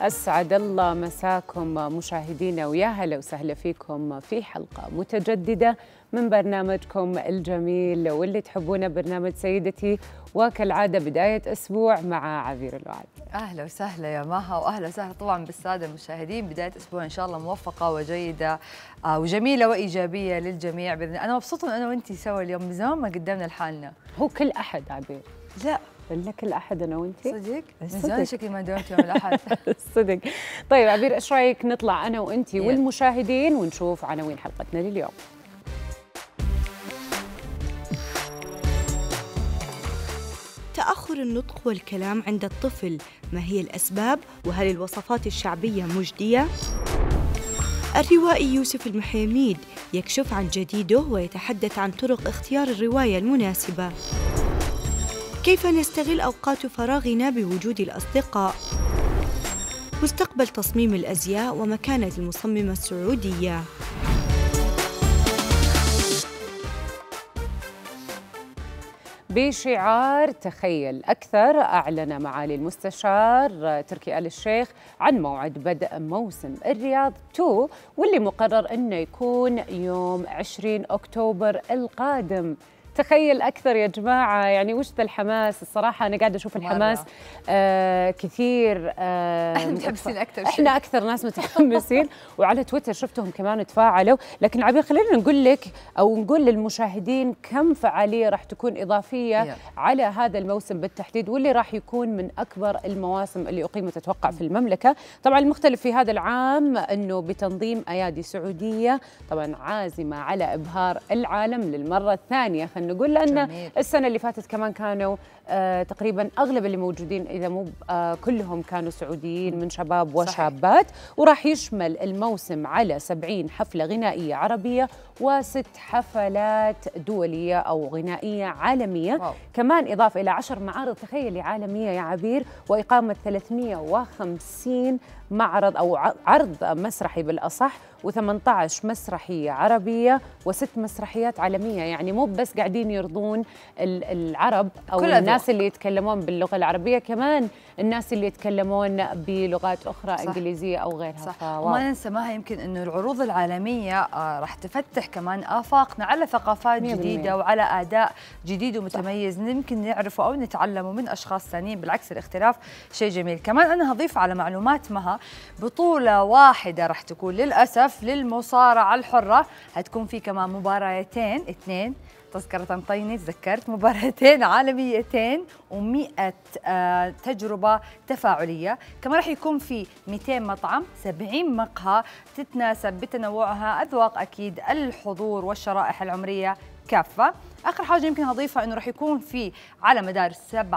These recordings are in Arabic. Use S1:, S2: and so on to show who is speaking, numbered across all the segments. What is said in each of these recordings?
S1: أسعد الله مساكم مشاهدينا، ويا هلا وسهلا فيكم في حلقة متجددة من برنامجكم الجميل واللي تحبونه، برنامج سيدتي. وكالعادة بداية أسبوع مع عبير الوعد.
S2: أهلا وسهلا يا مها، وأهلا وسهلا طبعا بالسادة المشاهدين. بداية أسبوع إن شاء الله موفقة وجيدة وجميلة وإيجابية للجميع بإذن الله. أنا مبسوطة إن أنا وأنتي سوا اليوم، من زمان ما قدمنا لحالنا.
S1: هو كل أحد عبير؟
S2: لا
S1: إلا كل أحد أنا وأنتي.
S2: صدق؟ من زمان شكلي ما داومت يوم الأحد.
S1: صدق. طيب عبير، إيش رأيك نطلع أنا وأنتي
S2: يلا.
S1: والمشاهدين ونشوف عناوين حلقتنا لليوم؟
S3: تأخر النطق والكلام عند الطفل، ما هي الأسباب؟ وهل الوصفات الشعبية مجدية؟ الروائي يوسف المحيميد يكشف عن جديده ويتحدث عن طرق اختيار الرواية المناسبة. كيف نستغل أوقات فراغنا بوجود الأصدقاء؟ مستقبل تصميم الأزياء ومكانة المصممة السعودية.
S1: بشعار تخيل أكثر، أعلن معالي المستشار تركي آل الشيخ عن موعد بدء موسم الرياض 2، واللي مقرر أنه يكون يوم 20 أكتوبر القادم. تخيل أكثر يا جماعة، يعني وش ذا الحماس؟ الصراحة أنا قاعدة أشوف الحماس كثير.
S2: احنا متحمسين أكثر،
S1: احنا أكثر ناس متحمسين. وعلى تويتر شفتهم كمان تفاعلوا. لكن عبير، خلينا نقول لك أو نقول للمشاهدين كم فعالية راح تكون إضافية على هذا الموسم بالتحديد، واللي راح يكون من أكبر المواسم اللي أقيمت أتوقع في المملكة. طبعا المختلف في هذا العام أنه بتنظيم أيادي سعودية طبعا عازمة على إبهار العالم للمرة الثانية. نقول لأن السنة اللي فاتت كمان كانوا تقريبا أغلب اللي موجودين إذا مو كلهم كانوا سعوديين من شباب وشابات. وراح يشمل الموسم على 70 حفلة غنائية عربية و6 حفلات دولية أو غنائية عالمية.
S2: واو. كمان
S1: إضافة إلى 10 معارض تخيلي عالمية يا عبير، وإقامة 350 معرض أو عرض مسرحي بالأصح، و18 مسرحية عربية و6 مسرحيات عالمية. يعني مو بس قاعدين يرضون العرب أو الناس اللي يتكلمون باللغة العربية، كمان الناس اللي يتكلمون بلغات أخرى، صح. إنجليزية أو غيرها.
S2: صح. وما ننسى معها يمكن أنه العروض العالمية راح تفتح كمان آفاقنا على ثقافات جديدة وعلى أداء جديد ومتميز يمكن نعرفه أو نتعلمه من أشخاص ثانيين. بالعكس الاختلاف شيء جميل. كمان أنا هضيف على معلومات مها بطولة واحدة راح تكون للأسف للمصارعة الحرة. هتكون في كمان مباراتين، 2 تذكرة طيني تذكرت، مباراتين عالميتين و100 تجربة تفاعلية. كمان راح يكون في 200 مطعم، 70 مقهى تتناسب بتنوعها أذواق أكيد الحضور والشرائح العمرية كافة. آخر حاجة يمكن أضيفها إنه راح يكون في على مدار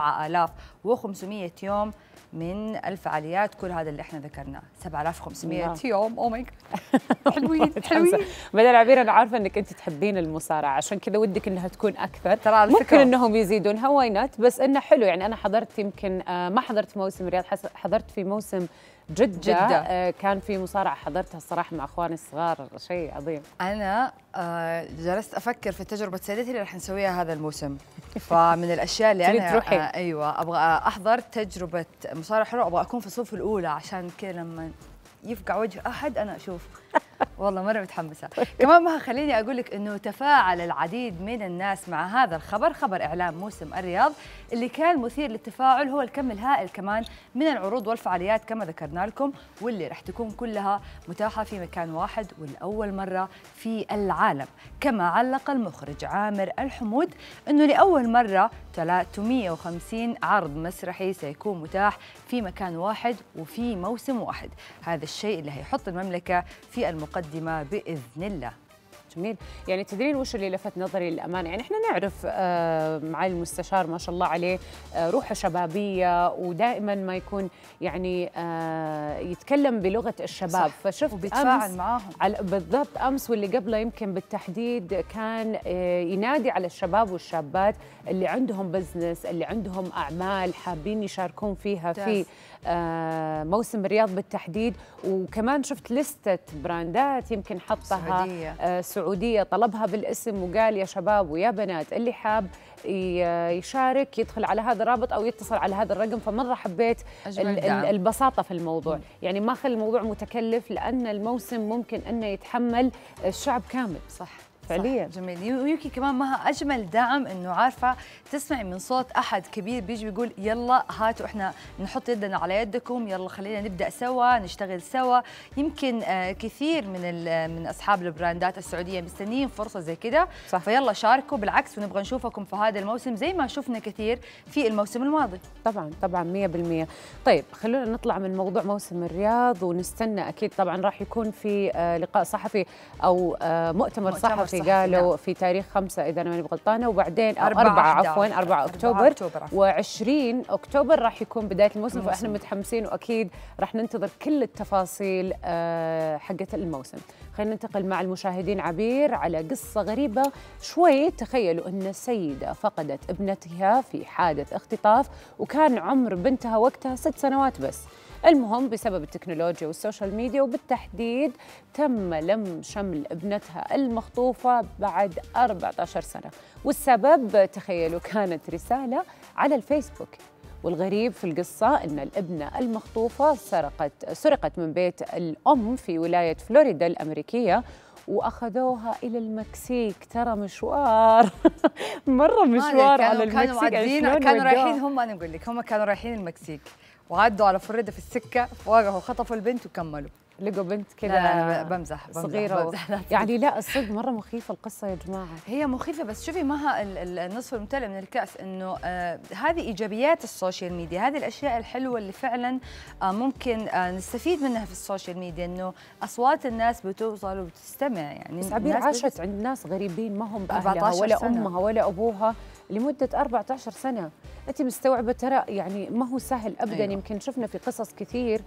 S2: 7500 يوم من الفعاليات، كل هذا اللي احنا ذكرناه 7500 يوم. او ماي جاد، حلوين حلوين.
S1: بدل عبير، انا عارفه انك انت تحبين المصارعه، عشان كذا ودك انها تكون اكثر.
S2: ترى
S1: ممكن انهم يزيدونها، واينات، بس انه حلو. يعني انا حضرت، يمكن ما حضرت موسم الرياض، حضرت في موسم جدة. كان في مصارعة حضرتها الصراحة مع أخواني الصغار، شيء عظيم.
S2: أنا جلست أفكر في تجربة سيدتي اللي راح نسويها هذا الموسم. فمن الأشياء اللي أنا أيوة أبغى أحضر تجربة مصارعة حرة، أبغى أكون في الصف الأولى، عشان كذا لما يفقع وجه أحد أنا أشوف. والله مرة متحمسة. كمان ما خليني أقول لك إنه تفاعل العديد من الناس مع هذا الخبر، خبر إعلان موسم الرياض. اللي كان مثير للتفاعل هو الكم الهائل كمان من العروض والفعاليات كما ذكرنا لكم، واللي راح تكون كلها متاحة في مكان واحد والأول مرة في العالم. كما علق المخرج عامر الحمود إنه لأول مرة 350 عرض مسرحي سيكون متاح في مكان واحد وفي موسم واحد. هذا الشيء اللي هيحط المملكة في المقدمة بإذن الله.
S1: جميل. يعني تدرين وش اللي لفت نظري للأمانة؟ يعني احنا نعرف معالي المستشار ما شاء الله عليه روحه شبابية، ودائما ما يكون يعني يتكلم بلغة الشباب. فشفت
S2: وبيتفاعل معاهم
S1: بالضبط أمس واللي قبله يمكن بالتحديد كان ينادي على الشباب والشابات اللي عندهم بزنس، اللي عندهم أعمال حابين يشاركون فيها في موسم الرياض بالتحديد. وكمان شفت لستة براندات يمكن حطها سعودية طلبها بالاسم، وقال يا شباب ويا بنات اللي حاب يشارك، يدخل على هذا الرابط أو يتصل على هذا الرقم. فمرة حبيت البساطة في الموضوع، يعني ما خلي الموضوع متكلف، لأن الموسم ممكن أنه يتحمل الشعب كامل.
S2: صح
S1: فعليا
S2: جميل. ويمكن كمان ما اجمل دعم انه عارفه تسمعي من صوت احد كبير بيجي بيقول يلا هاتوا احنا نحط يدنا على يدكم، يلا خلينا نبدا سوا نشتغل سوا. يمكن كثير من اصحاب البراندات السعوديه مستنيين فرصه زي كده، فيلا شاركوا بالعكس، ونبغى نشوفكم في هذا الموسم زي ما شفنا كثير في الموسم الماضي.
S1: طبعا 100%. طيب خلونا نطلع من موضوع موسم الرياض ونستنى اكيد طبعا راح يكون في لقاء صحفي او مؤتمر صحفي قالوا في تاريخ 5 إذا أنا ماني غلطانة، وبعدين 4 أكتوبر و20 أكتوبر راح يكون بداية الموسم. فإحنا متحمسين وأكيد راح ننتظر كل التفاصيل حقة الموسم. خلينا ننتقل مع المشاهدين عبير على قصة غريبة شوي. تخيلوا أن سيدة فقدت ابنتها في حادث اختطاف، وكان عمر بنتها وقتها 6 سنوات بس. المهم بسبب التكنولوجيا والسوشيال ميديا وبالتحديد تم لم شمل ابنتها المخطوفة بعد 14 سنة، والسبب تخيلوا كانت رسالة على الفيسبوك. والغريب في القصة أن الابنة المخطوفة سرقت من بيت الأم في ولاية فلوريدا الأمريكية وأخذوها إلى المكسيك. ترى مشوار مرة مشوار على المكسيك.
S2: كانوا رايحين هم، أنا أقول لك هم كانوا رايحين المكسيك وعدوا على فلوريدا في السكة، وقفوا خطفوا البنت وكملوا.
S1: لقوا بنت كذا.
S2: لا بمزح
S1: صغيرة
S2: بمزح.
S1: يعني لا الصدق مرة مخيفة القصة يا جماعة.
S2: هي مخيفة، بس شوفي مها النصف الممتلئ من الكأس انه هذه ايجابيات السوشيال ميديا، هذه الاشياء الحلوة اللي فعلا ممكن نستفيد منها في السوشيال ميديا، انه اصوات الناس بتوصل وبتستمع. يعني
S1: بس عبير عاشت عند ناس غريبين ما هم بأهلها ولا أمها ولا أبوها لمدة 14 سنة. أنت مستوعبة ترى يعني ما هو سهل أبداً. أيوة. يمكن شفنا في قصص كثير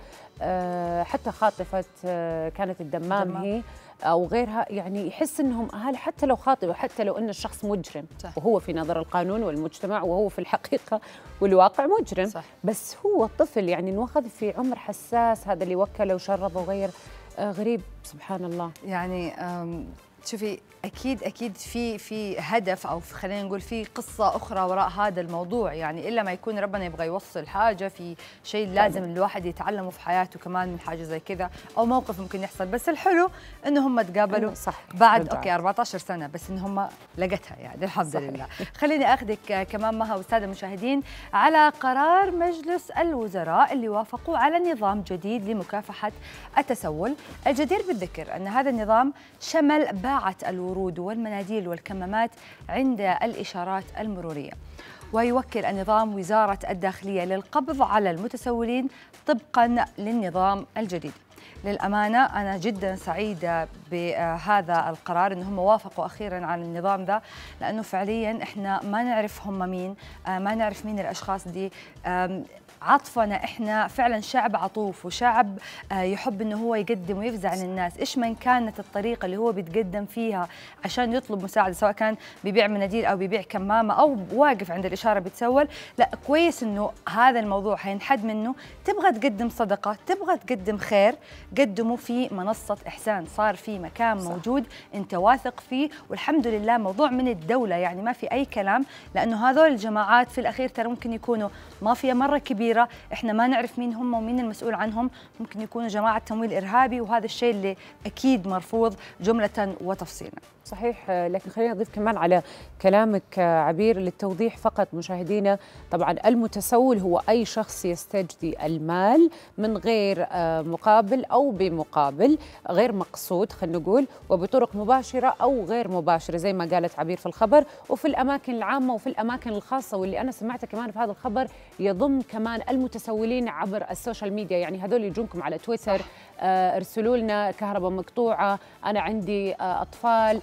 S1: حتى خاطفة كانت الدمام هي أو غيرها، يعني يحس أنهم أهل حتى لو خاطئ وحتى لو أن الشخص مجرم. صح. وهو في نظر القانون والمجتمع وهو في الحقيقة والواقع مجرم. صح. بس هو الطفل يعني انوخذ في عمر حساس، هذا اللي وكله وشرب وغير. غريب سبحان الله.
S2: يعني شوفي اكيد في هدف، او خلينا نقول في قصه اخرى وراء هذا الموضوع، يعني الا ما يكون ربنا يبغى يوصل حاجه في شيء لازم الواحد يتعلمه في حياته كمان من حاجه زي كذا، او موقف ممكن يحصل. بس الحلو انه هم تقابلوا
S1: صح
S2: بعد اوكي 14 سنه، بس ان هم لقتها يعني الحمد لله. خليني اخذك كمان مها والساده المشاهدين على قرار مجلس الوزراء اللي وافقوا على نظام جديد لمكافحه التسول. الجدير بالذكر ان هذا النظام شمل باعة الورود والمناديل والكمامات عند الإشارات المرورية، ويوكل النظام وزارة الداخلية للقبض على المتسولين طبقاً للنظام الجديد. للأمانة أنا جداً سعيدة بهذا القرار إنهم وافقوا أخيراً على النظام ذا، لأنه فعلياً إحنا ما نعرف هم مين، ما نعرف مين الأشخاص دي. عطفنا احنا فعلا شعب عطوف وشعب يحب انه هو يقدم ويفزع للناس، ايش من كانت الطريقه اللي هو بيتقدم فيها عشان يطلب مساعده، سواء كان بيبيع مناديل او بيبيع كمامه او واقف عند الاشاره بيتسول. لا كويس انه هذا الموضوع حينحد منه. تبغى تقدم صدقه، تبغى تقدم خير، قدموا في منصه احسان، صار في مكان موجود انت واثق فيه، والحمد لله موضوع من الدوله، يعني ما في اي كلام، لانه هذول الجماعات في الاخير ترى ممكن يكونوا مافيا مره كبيره، احنا ما نعرف مين هم ومين المسؤول عنهم، ممكن يكونوا جماعه تمويل ارهابي، وهذا الشيء اللي اكيد مرفوض جمله وتفصيلا.
S1: صحيح، لكن خلينا نضيف كمان على كلامك عبير للتوضيح فقط مشاهدينا. طبعا المتسول هو أي شخص يستجدي المال من غير مقابل أو بمقابل غير مقصود، خلينا نقول، وبطرق مباشرة أو غير مباشرة زي ما قالت عبير في الخبر، وفي الأماكن العامة وفي الأماكن الخاصة. واللي أنا سمعته كمان في هذا الخبر يضم كمان المتسولين عبر السوشيال ميديا، يعني هذول يجونكم على تويتر، ارسلوا لنا كهرباء مقطوعة، أنا عندي أطفال.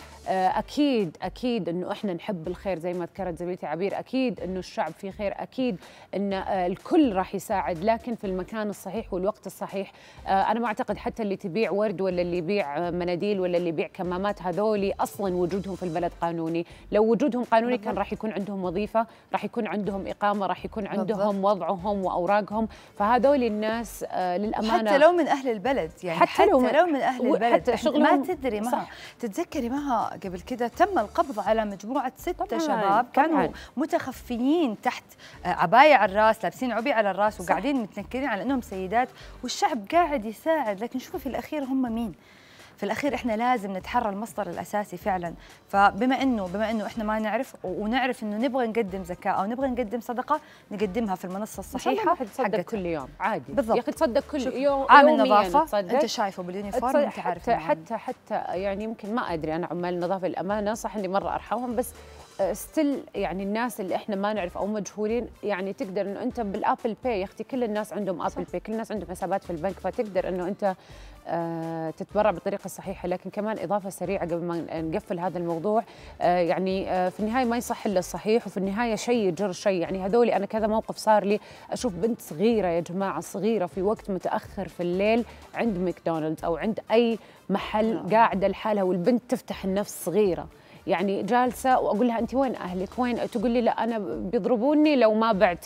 S1: أكيد أنه إحنا نحب الخير زي ما ذكرت زميلتي عبير، أكيد أنه الشعب فيه خير، أكيد أن الكل راح يساعد، لكن في المكان الصحيح والوقت الصحيح. أنا ما أعتقد حتى اللي تبيع ورد ولا اللي يبيع مناديل ولا اللي يبيع كمامات هذولي أصلاً وجودهم في البلد قانوني. لو وجودهم قانوني كان راح يكون عندهم وظيفة، راح يكون عندهم إقامة، راح يكون عندهم وضعهم وأوراقهم. فهذول الناس للأمانة
S2: حتى لو من أهل البلد البلد، يعني حتى لو من اهل البلد ما تدري
S1: صح.
S2: تتذكري معها قبل كده تم القبض على مجموعه 6 شباب كانوا متخفيين تحت عباية على الراس، لابسين عبي على الراس وقاعدين متنكرين على انهم سيدات، والشعب قاعد يساعد. لكن شوفوا في الاخير هم مين؟ في الاخير احنا لازم نتحرى المصدر الاساسي فعلا. فبما انه احنا ما نعرف ونعرف انه نبغى نقدم زكاه او نبغى نقدم صدقه، نقدمها في المنصه الصحيحه.
S1: تصدق كل يوم عادي
S2: بالضبط.
S1: يا اخي تصدق كل يوم.
S2: عامل نظافه انت شايفه باليونيفورم انت عارف
S1: حتى يعني يمكن ما ادري انا عمال النظافه الامانه صح اني مره ارحمهم، بس ستيل يعني الناس اللي احنا ما نعرف او مجهولين، يعني تقدر انه انت بالابل باي يا اختي كل الناس عندهم ابل باي، كل الناس عندهم حسابات في البنك، فتقدر انه انت تتبرع بالطريقه الصحيحه. لكن كمان اضافه سريعه قبل ما نقفل هذا الموضوع، يعني في النهايه ما يصح الا الصحيح، وفي النهايه شيء يجر شيء. يعني هذولي انا كذا موقف صار لي، اشوف بنت صغيره يا جماعه صغيره في وقت متاخر في الليل عند ماكدونالدز او عند اي محل قاعده لحالها، والبنت تفتح النفس صغيره يعني جالسه، واقول لها انت وين اهلك وين؟ تقول لي لا انا بيضربوني لو ما بعت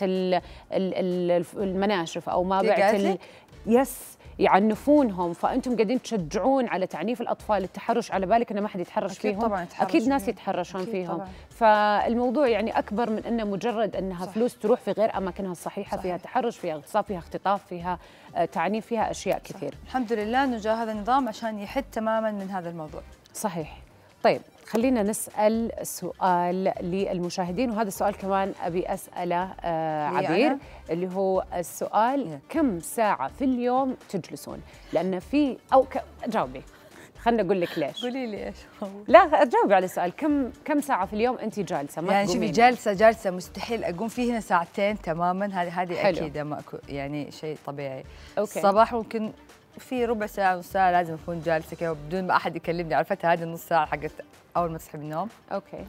S1: المناشف او ما بعت يس يعنفونهم. فانتم قاعدين تشجعون على تعنيف الاطفال، التحرش، على بالك انه ما حد يتحرش فيهم؟
S2: طبعا
S1: اكيد ناس يتحرشون فيهم طبعاً. فالموضوع يعني اكبر من انه مجرد انها صح. فلوس تروح في غير اماكنها الصحيحه، صحيح. فيها تحرش، فيها اغتصاب، فيها اختطاف، فيها تعنيف، فيها اشياء كثير.
S2: الحمد لله انه جاء هذا النظام عشان يحد تماما من هذا الموضوع.
S1: صحيح. طيب خلينا نسأل سؤال للمشاهدين، وهذا السؤال كمان أبي أسأله عبير، اللي هو السؤال كم ساعة في اليوم تجلسون؟ لأن في أو جاوبي، خلنا أقول لك ليش.
S2: قولي لي إيش هو.
S1: لا جاوبي على السؤال، كم ساعة في اليوم أنت جالسة؟ ما
S2: يعني شوفي جالسة مستحيل أقوم فيه هنا ساعتين تماما، هذه أكيد ماكو يعني شيء طبيعي. أوكي. الصباح ممكن في ربع ساعة نص ساعة لازم أكون جالسة كذا بدون ما أحد يكلمني، عرفتها هذه النص ساعة حقت أول ما تصحي من النوم.
S1: أوكي.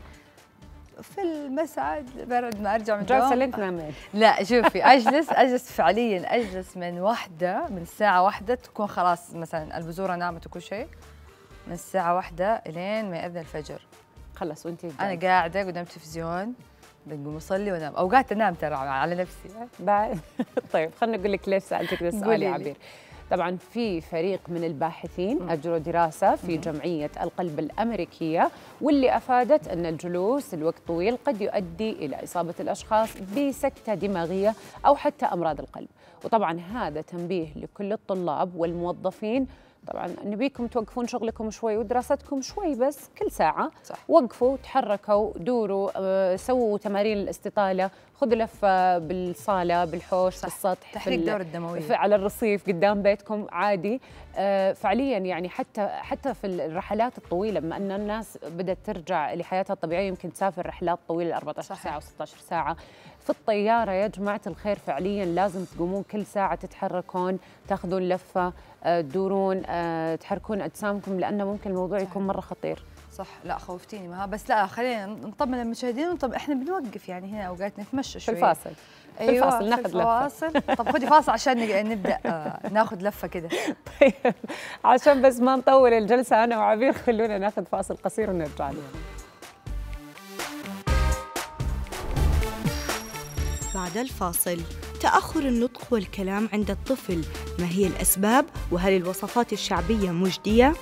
S2: في المساء بعد ما أرجع من النوم
S1: جالسة لين تنامين؟
S2: لا شوفي أجلس فعليا أجلس من الساعة 1 تكون خلاص مثلا البذورة نامت وكل شيء، من الساعة 1 لين ما يأذن الفجر
S1: خلص وأنتي
S2: أنا قاعدة قدام التلفزيون بقوم أصلي وأنام، أوقات أنام ترى على نفسي
S1: بعد. طيب خلنا أقول لك ليش سألتك ذا السؤال يا عبير. طبعا في فريق من الباحثين أجروا دراسة في جمعية القلب الأمريكية، واللي أفادت أن الجلوس لوقت طويل قد يؤدي إلى إصابة الأشخاص بسكتة دماغية أو حتى أمراض القلب. وطبعا هذا تنبيه لكل الطلاب والموظفين، طبعا نبيكم توقفون شغلكم شوي ودراستكم شوي، بس كل ساعة صح. وقفوا، تحركوا، دوروا، سووا تمارين الاستطالة، خذوا لفة بالصالة، بالحوش، صح. بالسطح،
S2: تحريك الدورة الدموية،
S1: على الرصيف قدام بيتكم عادي. فعليا يعني حتى في الرحلات الطويلة، بما أن الناس بدأت ترجع لحياتها الطبيعية، يمكن تسافر رحلات طويلة 14 ساعة و16 ساعة في الطيارة. يا جماعة الخير فعليا لازم تقومون كل ساعة تتحركون، تاخذون لفة، تدورون، تحركون أجسامكم، لأنه ممكن الموضوع يكون مرة خطير.
S2: صح. لا خوفتيني معها، بس لا خلينا نطمن المشاهدين. طب احنا بنوقف يعني هنا اوقات نتمشى شوي
S1: في الفاصل.
S2: أيوة
S1: في الفاصل ناخذ لفه.
S2: طب خذي فاصل عشان نبدا ناخذ لفه كده.
S1: طيب عشان بس ما نطول الجلسه انا وعبير، خلونا ناخذ فاصل قصير ونرجع لكم.
S3: بعد الفاصل، تأخر النطق والكلام عند الطفل، ما هي الأسباب؟ وهل الوصفات الشعبية مجدية؟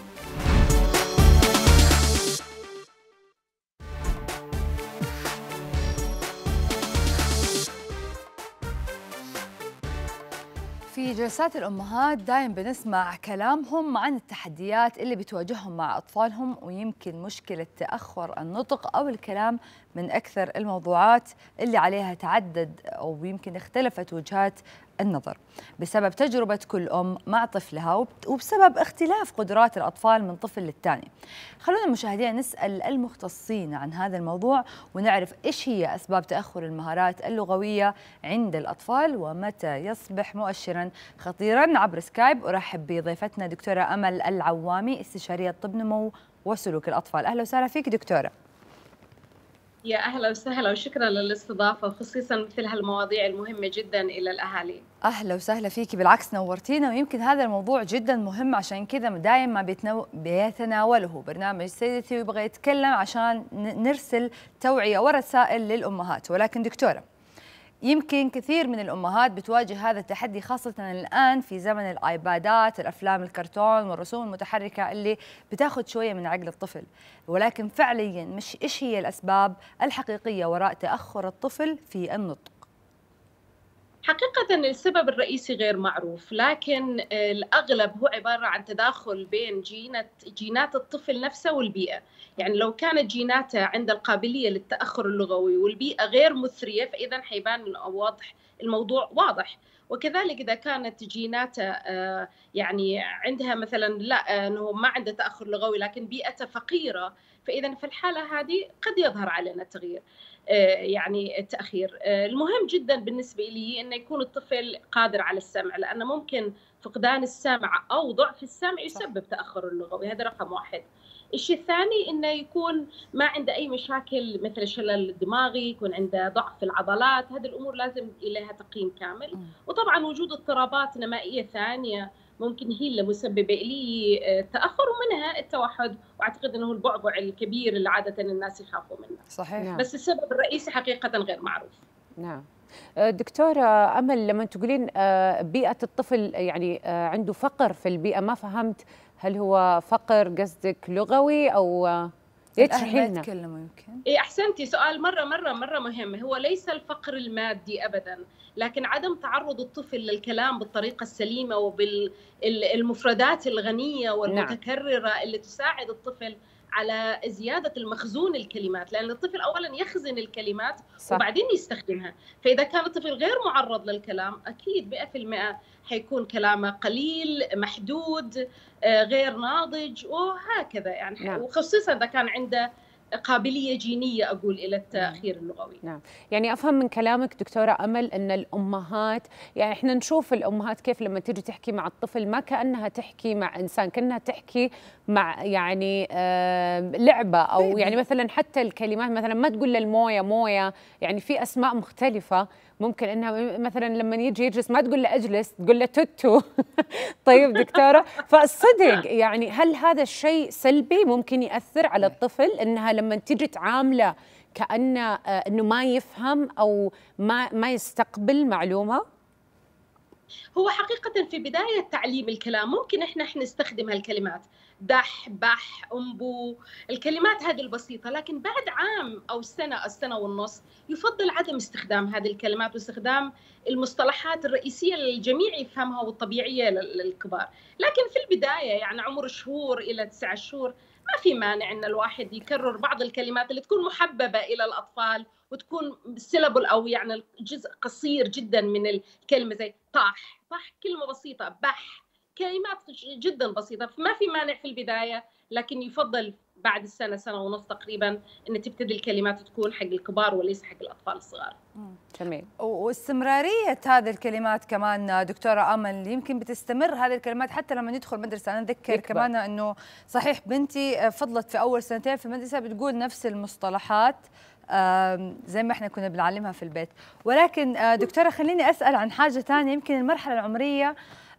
S2: في جلسات الأمهات دايم بنسمع كلامهم عن التحديات اللي بتواجههم مع أطفالهم، ويمكن مشكلة تأخر النطق أو الكلام من أكثر الموضوعات اللي عليها تعدد أو يمكن اختلفت وجهات النظر بسبب تجربة كل أم مع طفلها، وبسبب اختلاف قدرات الأطفال من طفل للتاني. خلونا المشاهدين نسأل المختصين عن هذا الموضوع ونعرف إيش هي أسباب تأخر المهارات اللغوية عند الأطفال، ومتى يصبح مؤشراً خطيراً. عبر سكايب أرحب بضيفتنا دكتورة أمل العوامي، استشارية طب نمو وسلوك الأطفال. أهلا وسهلا فيك دكتورة.
S4: يا أهلا وسهلا وشكرا للاستضافة، وخصيصا مثل هالمواضيع المهمة جدا إلى الأهالي.
S2: أهلا وسهلا فيكي، بالعكس نورتينا، ويمكن هذا الموضوع جدا مهم، عشان كذا دائما بيتناوله برنامج سيدتي ويبغى يتكلم عشان نرسل توعية ورسائل للأمهات. ولكن دكتورة، يمكن كثير من الأمهات بتواجه هذا التحدي، خاصة الآن في زمن الآيبادات، الأفلام الكرتون والرسوم المتحركة اللي بتاخذ شوية من عقل الطفل. ولكن فعليا مش إيش هي الأسباب الحقيقية وراء تأخر الطفل في النطق؟
S4: حقيقة السبب الرئيسي غير معروف، لكن الأغلب هو عبارة عن تداخل بين جينات الطفل نفسه والبيئة. يعني لو كانت جيناته عند القابلية للتأخر اللغوي والبيئة غير مثرية، فإذا حيبان واضح الموضوع واضح. وكذلك إذا كانت جيناته يعني عندها مثلا لا أنه ما عنده تأخر لغوي لكن بيئته فقيرة، فإذا في الحالة هذه قد يظهر علينا التغيير يعني التأخير. المهم جدا بالنسبة لي أن يكون الطفل قادر على السمع، لأن ممكن فقدان السمع أو ضعف السمع يسبب تأخر اللغوي، هذا رقم واحد. الشيء الثاني أنه يكون ما عنده أي مشاكل مثل الشلل الدماغي، يكون عنده ضعف في العضلات، هذه الأمور لازم إليها تقييم كامل. وطبعا وجود اضطرابات نمائية ثانية ممكن هي اللي مسببة لي تأخر، ومنها التوحد، واعتقد انه البعبع الكبير اللي عادة الناس يخافوا منه.
S2: صحيح.
S1: نعم.
S4: بس السبب الرئيسي حقيقة غير معروف.
S1: نعم. دكتورة أمل، لما تقولين بيئة الطفل يعني عنده فقر في البيئة، ما فهمت، هل هو فقر قصدك لغوي أو
S2: تشرحي لنا؟ يمكن.
S4: إيه أحسنتي، سؤال مرة مهم. هو ليس الفقر المادي أبدا، لكن عدم تعرض الطفل للكلام بالطريقة السليمة وبالمفردات الغنية والمتكررة اللي تساعد الطفل على زيادة المخزون الكلمات، لأن الطفل أولا يخزن الكلمات صح. وبعدين يستخدمها. فإذا كان الطفل غير معرض للكلام أكيد 100% حيكون كلامه قليل محدود غير ناضج وهكذا يعني. نعم. وخصوصا إذا كان عنده قابلية جينية أقول إلى التأخير اللغوي.
S1: نعم. يعني أفهم من كلامك دكتورة أمل أن الأمهات، يعني إحنا نشوف الأمهات كيف لما تيجي تحكي مع الطفل ما كأنها تحكي مع إنسان، كأنها تحكي مع يعني لعبة، أو يعني مثلا حتى الكلمات مثلا ما تقول للموية موية، يعني في أسماء مختلفة ممكن انها مثلا لما يجي يجلس ما تقول له اجلس، تقول له توتو. طيب دكتوره، فالصدق يعني هل هذا الشيء سلبي ممكن ياثر على الطفل، انها لما تيجي تعامله كانه انه ما يفهم او ما يستقبل معلومه؟
S4: هو حقيقة في بداية تعليم الكلام ممكن احنا نستخدم هالكلمات دح بح أنبو، الكلمات هذه البسيطة، لكن بعد عام أو سنة ونص يفضل عدم استخدام هذه الكلمات واستخدام المصطلحات الرئيسية اللي الجميع يفهمها والطبيعية للكبار. لكن في البداية يعني عمر شهور إلى 9 شهور ما في مانع أن الواحد يكرر بعض الكلمات اللي تكون محببة إلى الأطفال وتكون سيلابل أو يعني جزء قصير جدا من الكلمة، زي طاح كلمة بسيطة، بح كلمات جدا بسيطة، فما في مانع في البداية، لكن يفضل بعد سنة ونص تقريبا أن تبتدي الكلمات تكون حق الكبار وليس حق الأطفال الصغار.
S2: جميل. واستمرارية هذه الكلمات كمان دكتورة أمل، يمكن بتستمر هذه الكلمات حتى لما ندخل مدرسة. أنا أتذكر كمان أنه صحيح بنتي فضلت في أول سنتين في المدرسة بتقول نفس المصطلحات زي ما احنا كنا بنعلمها في البيت. ولكن دكتورة خليني أسأل عن حاجة ثانية. يمكن المرحلة العمرية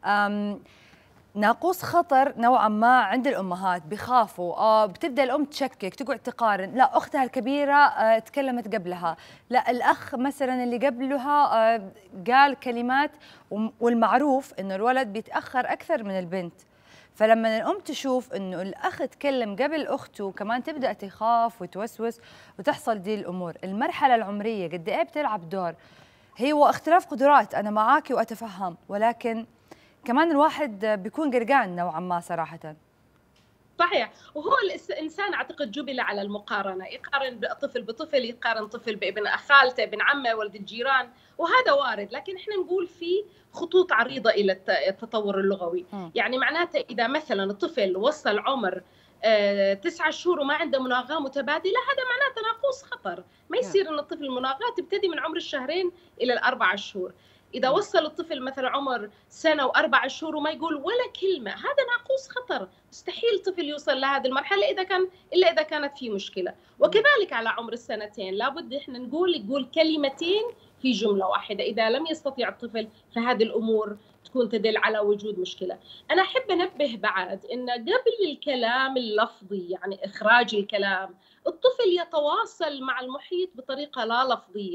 S2: ناقوس خطر نوعا ما عند الأمهات، بيخافوا، بتبدأ الأم تشكك، تقعد تقارن، لا أختها الكبيرة تكلمت قبلها، لا الأخ مثلا اللي قبلها قال كلمات، والمعروف إنه الولد بيتأخر أكثر من البنت. فلما الأم تشوف إنه الأخ تكلم قبل أخته كمان تبدأ تخاف وتوسوس وتحصل دي الأمور. المرحلة العمرية قد إيه بتلعب دور؟ هو اختلاف قدرات، أنا معاكي وأتفهم، ولكن كمان الواحد بيكون قرقان نوعا ما صراحة.
S4: صحيح. وهو الإنسان أعتقد جبل على المقارنة، يقارن طفل بطفل، يقارن طفل بابن خالته، ابن عمه، ولد الجيران، وهذا وارد. لكن احنا نقول في خطوط عريضة إلى التطور اللغوي. يعني معناته إذا مثلا الطفل وصل عمر 9 شهور وما عنده مناغاة متبادلة، هذا معناته ناقوس خطر. ما يصير أن الطفل المناغاة تبتدي من عمر 2 إلى 4 شهور. إذا وصل الطفل مثلا عمر 1 و4 شهور وما يقول ولا كلمة، هذا ناقوس خطر. مستحيل الطفل يوصل لهذه المرحلة إلا إذا كانت في مشكلة. وكذلك على عمر 2 لابد إحنا يقول كلمتين في جملة واحدة. إذا لم يستطيع الطفل فهذه الأمور تكون تدل على وجود مشكلة. أنا أحب أنبه بعد إن قبل الكلام اللفظي يعني إخراج الكلام، الطفل يتواصل مع المحيط بطريقة لا لفظية.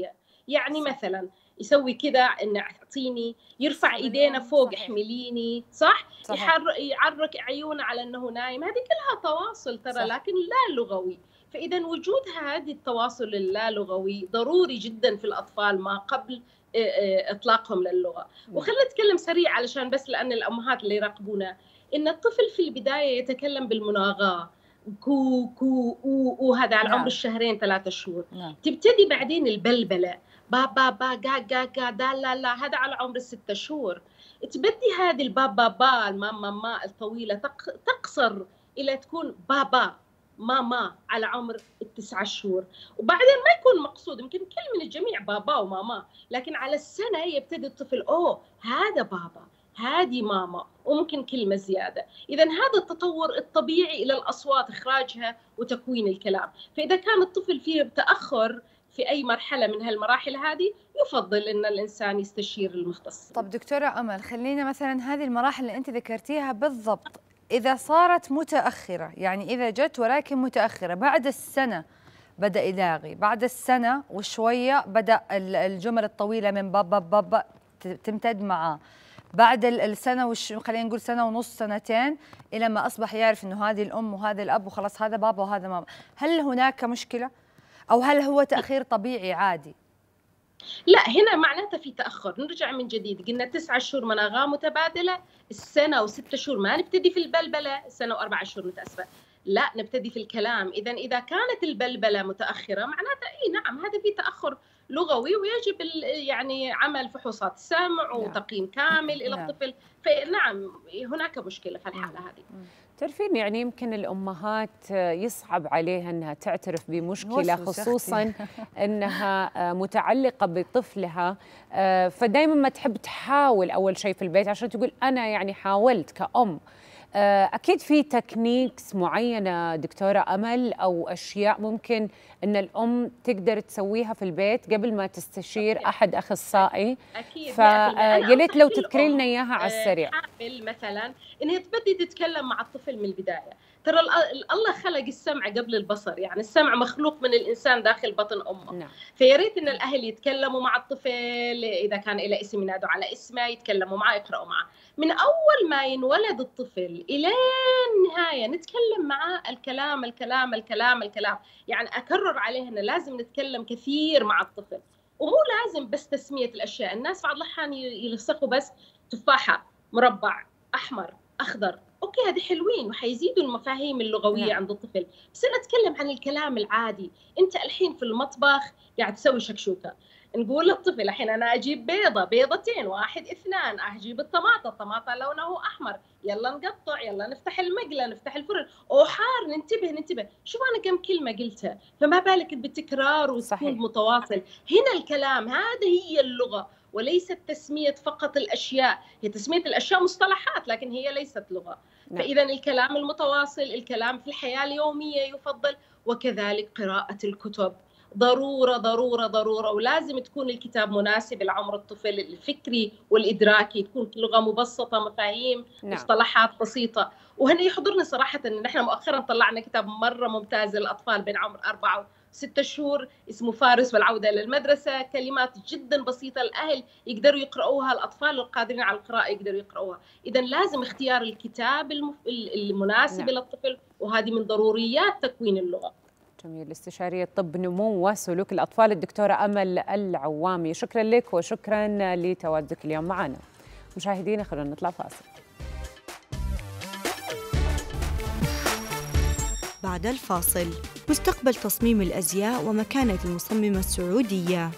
S4: يعني مثلا يسوي كذا انه اعطيني، يرفع ايدينا فوق احمليني، صح؟ يعرك عيونه على انه نايم، هذه كلها تواصل ترى، لكن لا لغوي. فاذا وجود هذه التواصل اللا لغوي ضروري جدا في الاطفال ما قبل اطلاقهم للغه. وخلينا نتكلم سريع علشان بس لان الامهات اللي يراقبونا، ان الطفل في البدايه يتكلم بالمناغاه، كو كو او هذا على عمر الشهرين 3 شهور. تبتدي بعدين البلبله، با با با جا جا جا دا لا لا، هذا على عمر 6 شهور. تبدي هذه البابا با الماما ما الطويله تقصر الى تكون بابا ماما على عمر 9 شهور. وبعدين ما يكون مقصود، يمكن كل من الجميع بابا وماما، لكن على السنه يبتدي الطفل اوه هذا بابا، هذه ماما، وممكن كلمة زيادة. إذا هذا التطور الطبيعي إلى الأصوات، إخراجها وتكوين الكلام. فإذا كان الطفل فيه تأخر في أي مرحلة من هالمراحل هذه، يفضل أن الإنسان يستشير المختص.
S2: طب دكتورة أمل، خلينا مثلا هذه المراحل اللي أنت ذكرتيها بالضبط إذا صارت متأخرة، يعني إذا جت ولكن متأخرة بعد السنة بدأ يلاغي، بعد السنة وشوية بدأ الجمل الطويلة من بابا بابا تمتد معاه، بعد السنة خلينا نقول سنة ونص سنتين إلى ما أصبح يعرف إنه هذه الأم وهذا الأب وخلاص هذا بابا وهذا ماما، هل هناك مشكلة؟ أو هل هو تأخير طبيعي عادي؟
S4: لا، هنا معناته في تأخر. نرجع من جديد، قلنا 9 شهور مناغاة متبادلة، السنة و6 شهور ما نبتدي في البلبلة، السنة و4 شهور متأسفة، لا نبتدي في الكلام. إذا كانت البلبلة متأخرة معناته إيه نعم هذا في تأخر لغوي، ويجب يعني عمل فحوصات سمع وتقييم كامل إلى الطفل. فنعم هناك مشكلة في الحالة هذه.
S1: تعرفين يعني يمكن الأمهات يصعب عليها أنها تعترف بمشكلة، خصوصاً أنها متعلقة بطفلها، فدايماً ما تحب تحاول أول شيء في البيت عشان تقول أنا يعني حاولت كأم. أكيد في تكنيكس معينة دكتورة أمل أو أشياء ممكن أن الأم تقدر تسويها في البيت قبل ما تستشير أحد أخصائي.
S4: أكيد.
S1: فيا ليت لو تذكري لنا إياها على السريع.
S4: مثلا إنها تبدي تتكلم مع الطفل من البداية. ترى الله خلق السمع قبل البصر، يعني السمع مخلوق من الإنسان داخل بطن أمه.
S1: نعم.
S4: فياريت إن الأهل يتكلموا مع الطفل، إذا كان إلى اسم ينادوا على اسمه، يتكلموا معه، يقرأوا معه من أول ما ينولد الطفل إلى النهاية. نتكلم معه الكلام الكلام الكلام الكلام، يعني أكرر عليه أن لازم نتكلم كثير مع الطفل، ومو لازم بس تسمية الأشياء. الناس بعض الأحيان يلصقوا بس تفاحة، مربع، أحمر، أخضر، أوكي هذه حلوين وحيزيدوا المفاهيم اللغوية عند الطفل، بس نتكلم عن الكلام العادي. أنت الحين في المطبخ قاعد تسوي شكشوكة، نقول للطفل الحين أنا أجيب بيضة، بيضتين، 1 2، أجيب الطماطة لونه أحمر، يلا نقطع، يلا نفتح المقلة، نفتح الفرن، أو حار، ننتبه. شوف أنا كم كلمة قلتها، فما بالك بالتكرار وتكون متواصل. هنا الكلام، هذا هي اللغة، وليست تسمية فقط الأشياء. هي تسمية الأشياء مصطلحات لكن هي ليست لغة. فإذا الكلام المتواصل، الكلام في الحياة اليومية يفضل، وكذلك قراءة الكتب ضرورة ضرورة ضرورة. ولازم تكون الكتاب مناسب لعمر الطفل الفكري والإدراكي، تكون لغة مبسطة، مفاهيم، مصطلحات بسيطة. وهنا يحضرني صراحة أن نحن مؤخرا طلعنا كتاب مرة ممتاز للأطفال بين عمر 4 و6 شهور، اسمه فارس والعودة للمدرسة. كلمات جدا بسيطة، الأهل يقدروا يقرؤوها، الأطفال القادرين على القراءة يقدروا يقرؤوها. إذا لازم اختيار الكتاب المناسب للطفل، وهذه من ضروريات تكوين اللغة.
S1: جميل. استشارية طب نمو وسلوك الأطفال الدكتورة أمل العوامي، شكرا لك وشكرا لتواجدك اليوم معنا. مشاهدينا خلونا نطلع فاصل.
S3: بعد الفاصل، مستقبل تصميم الأزياء ومكانة المصممة السعودية.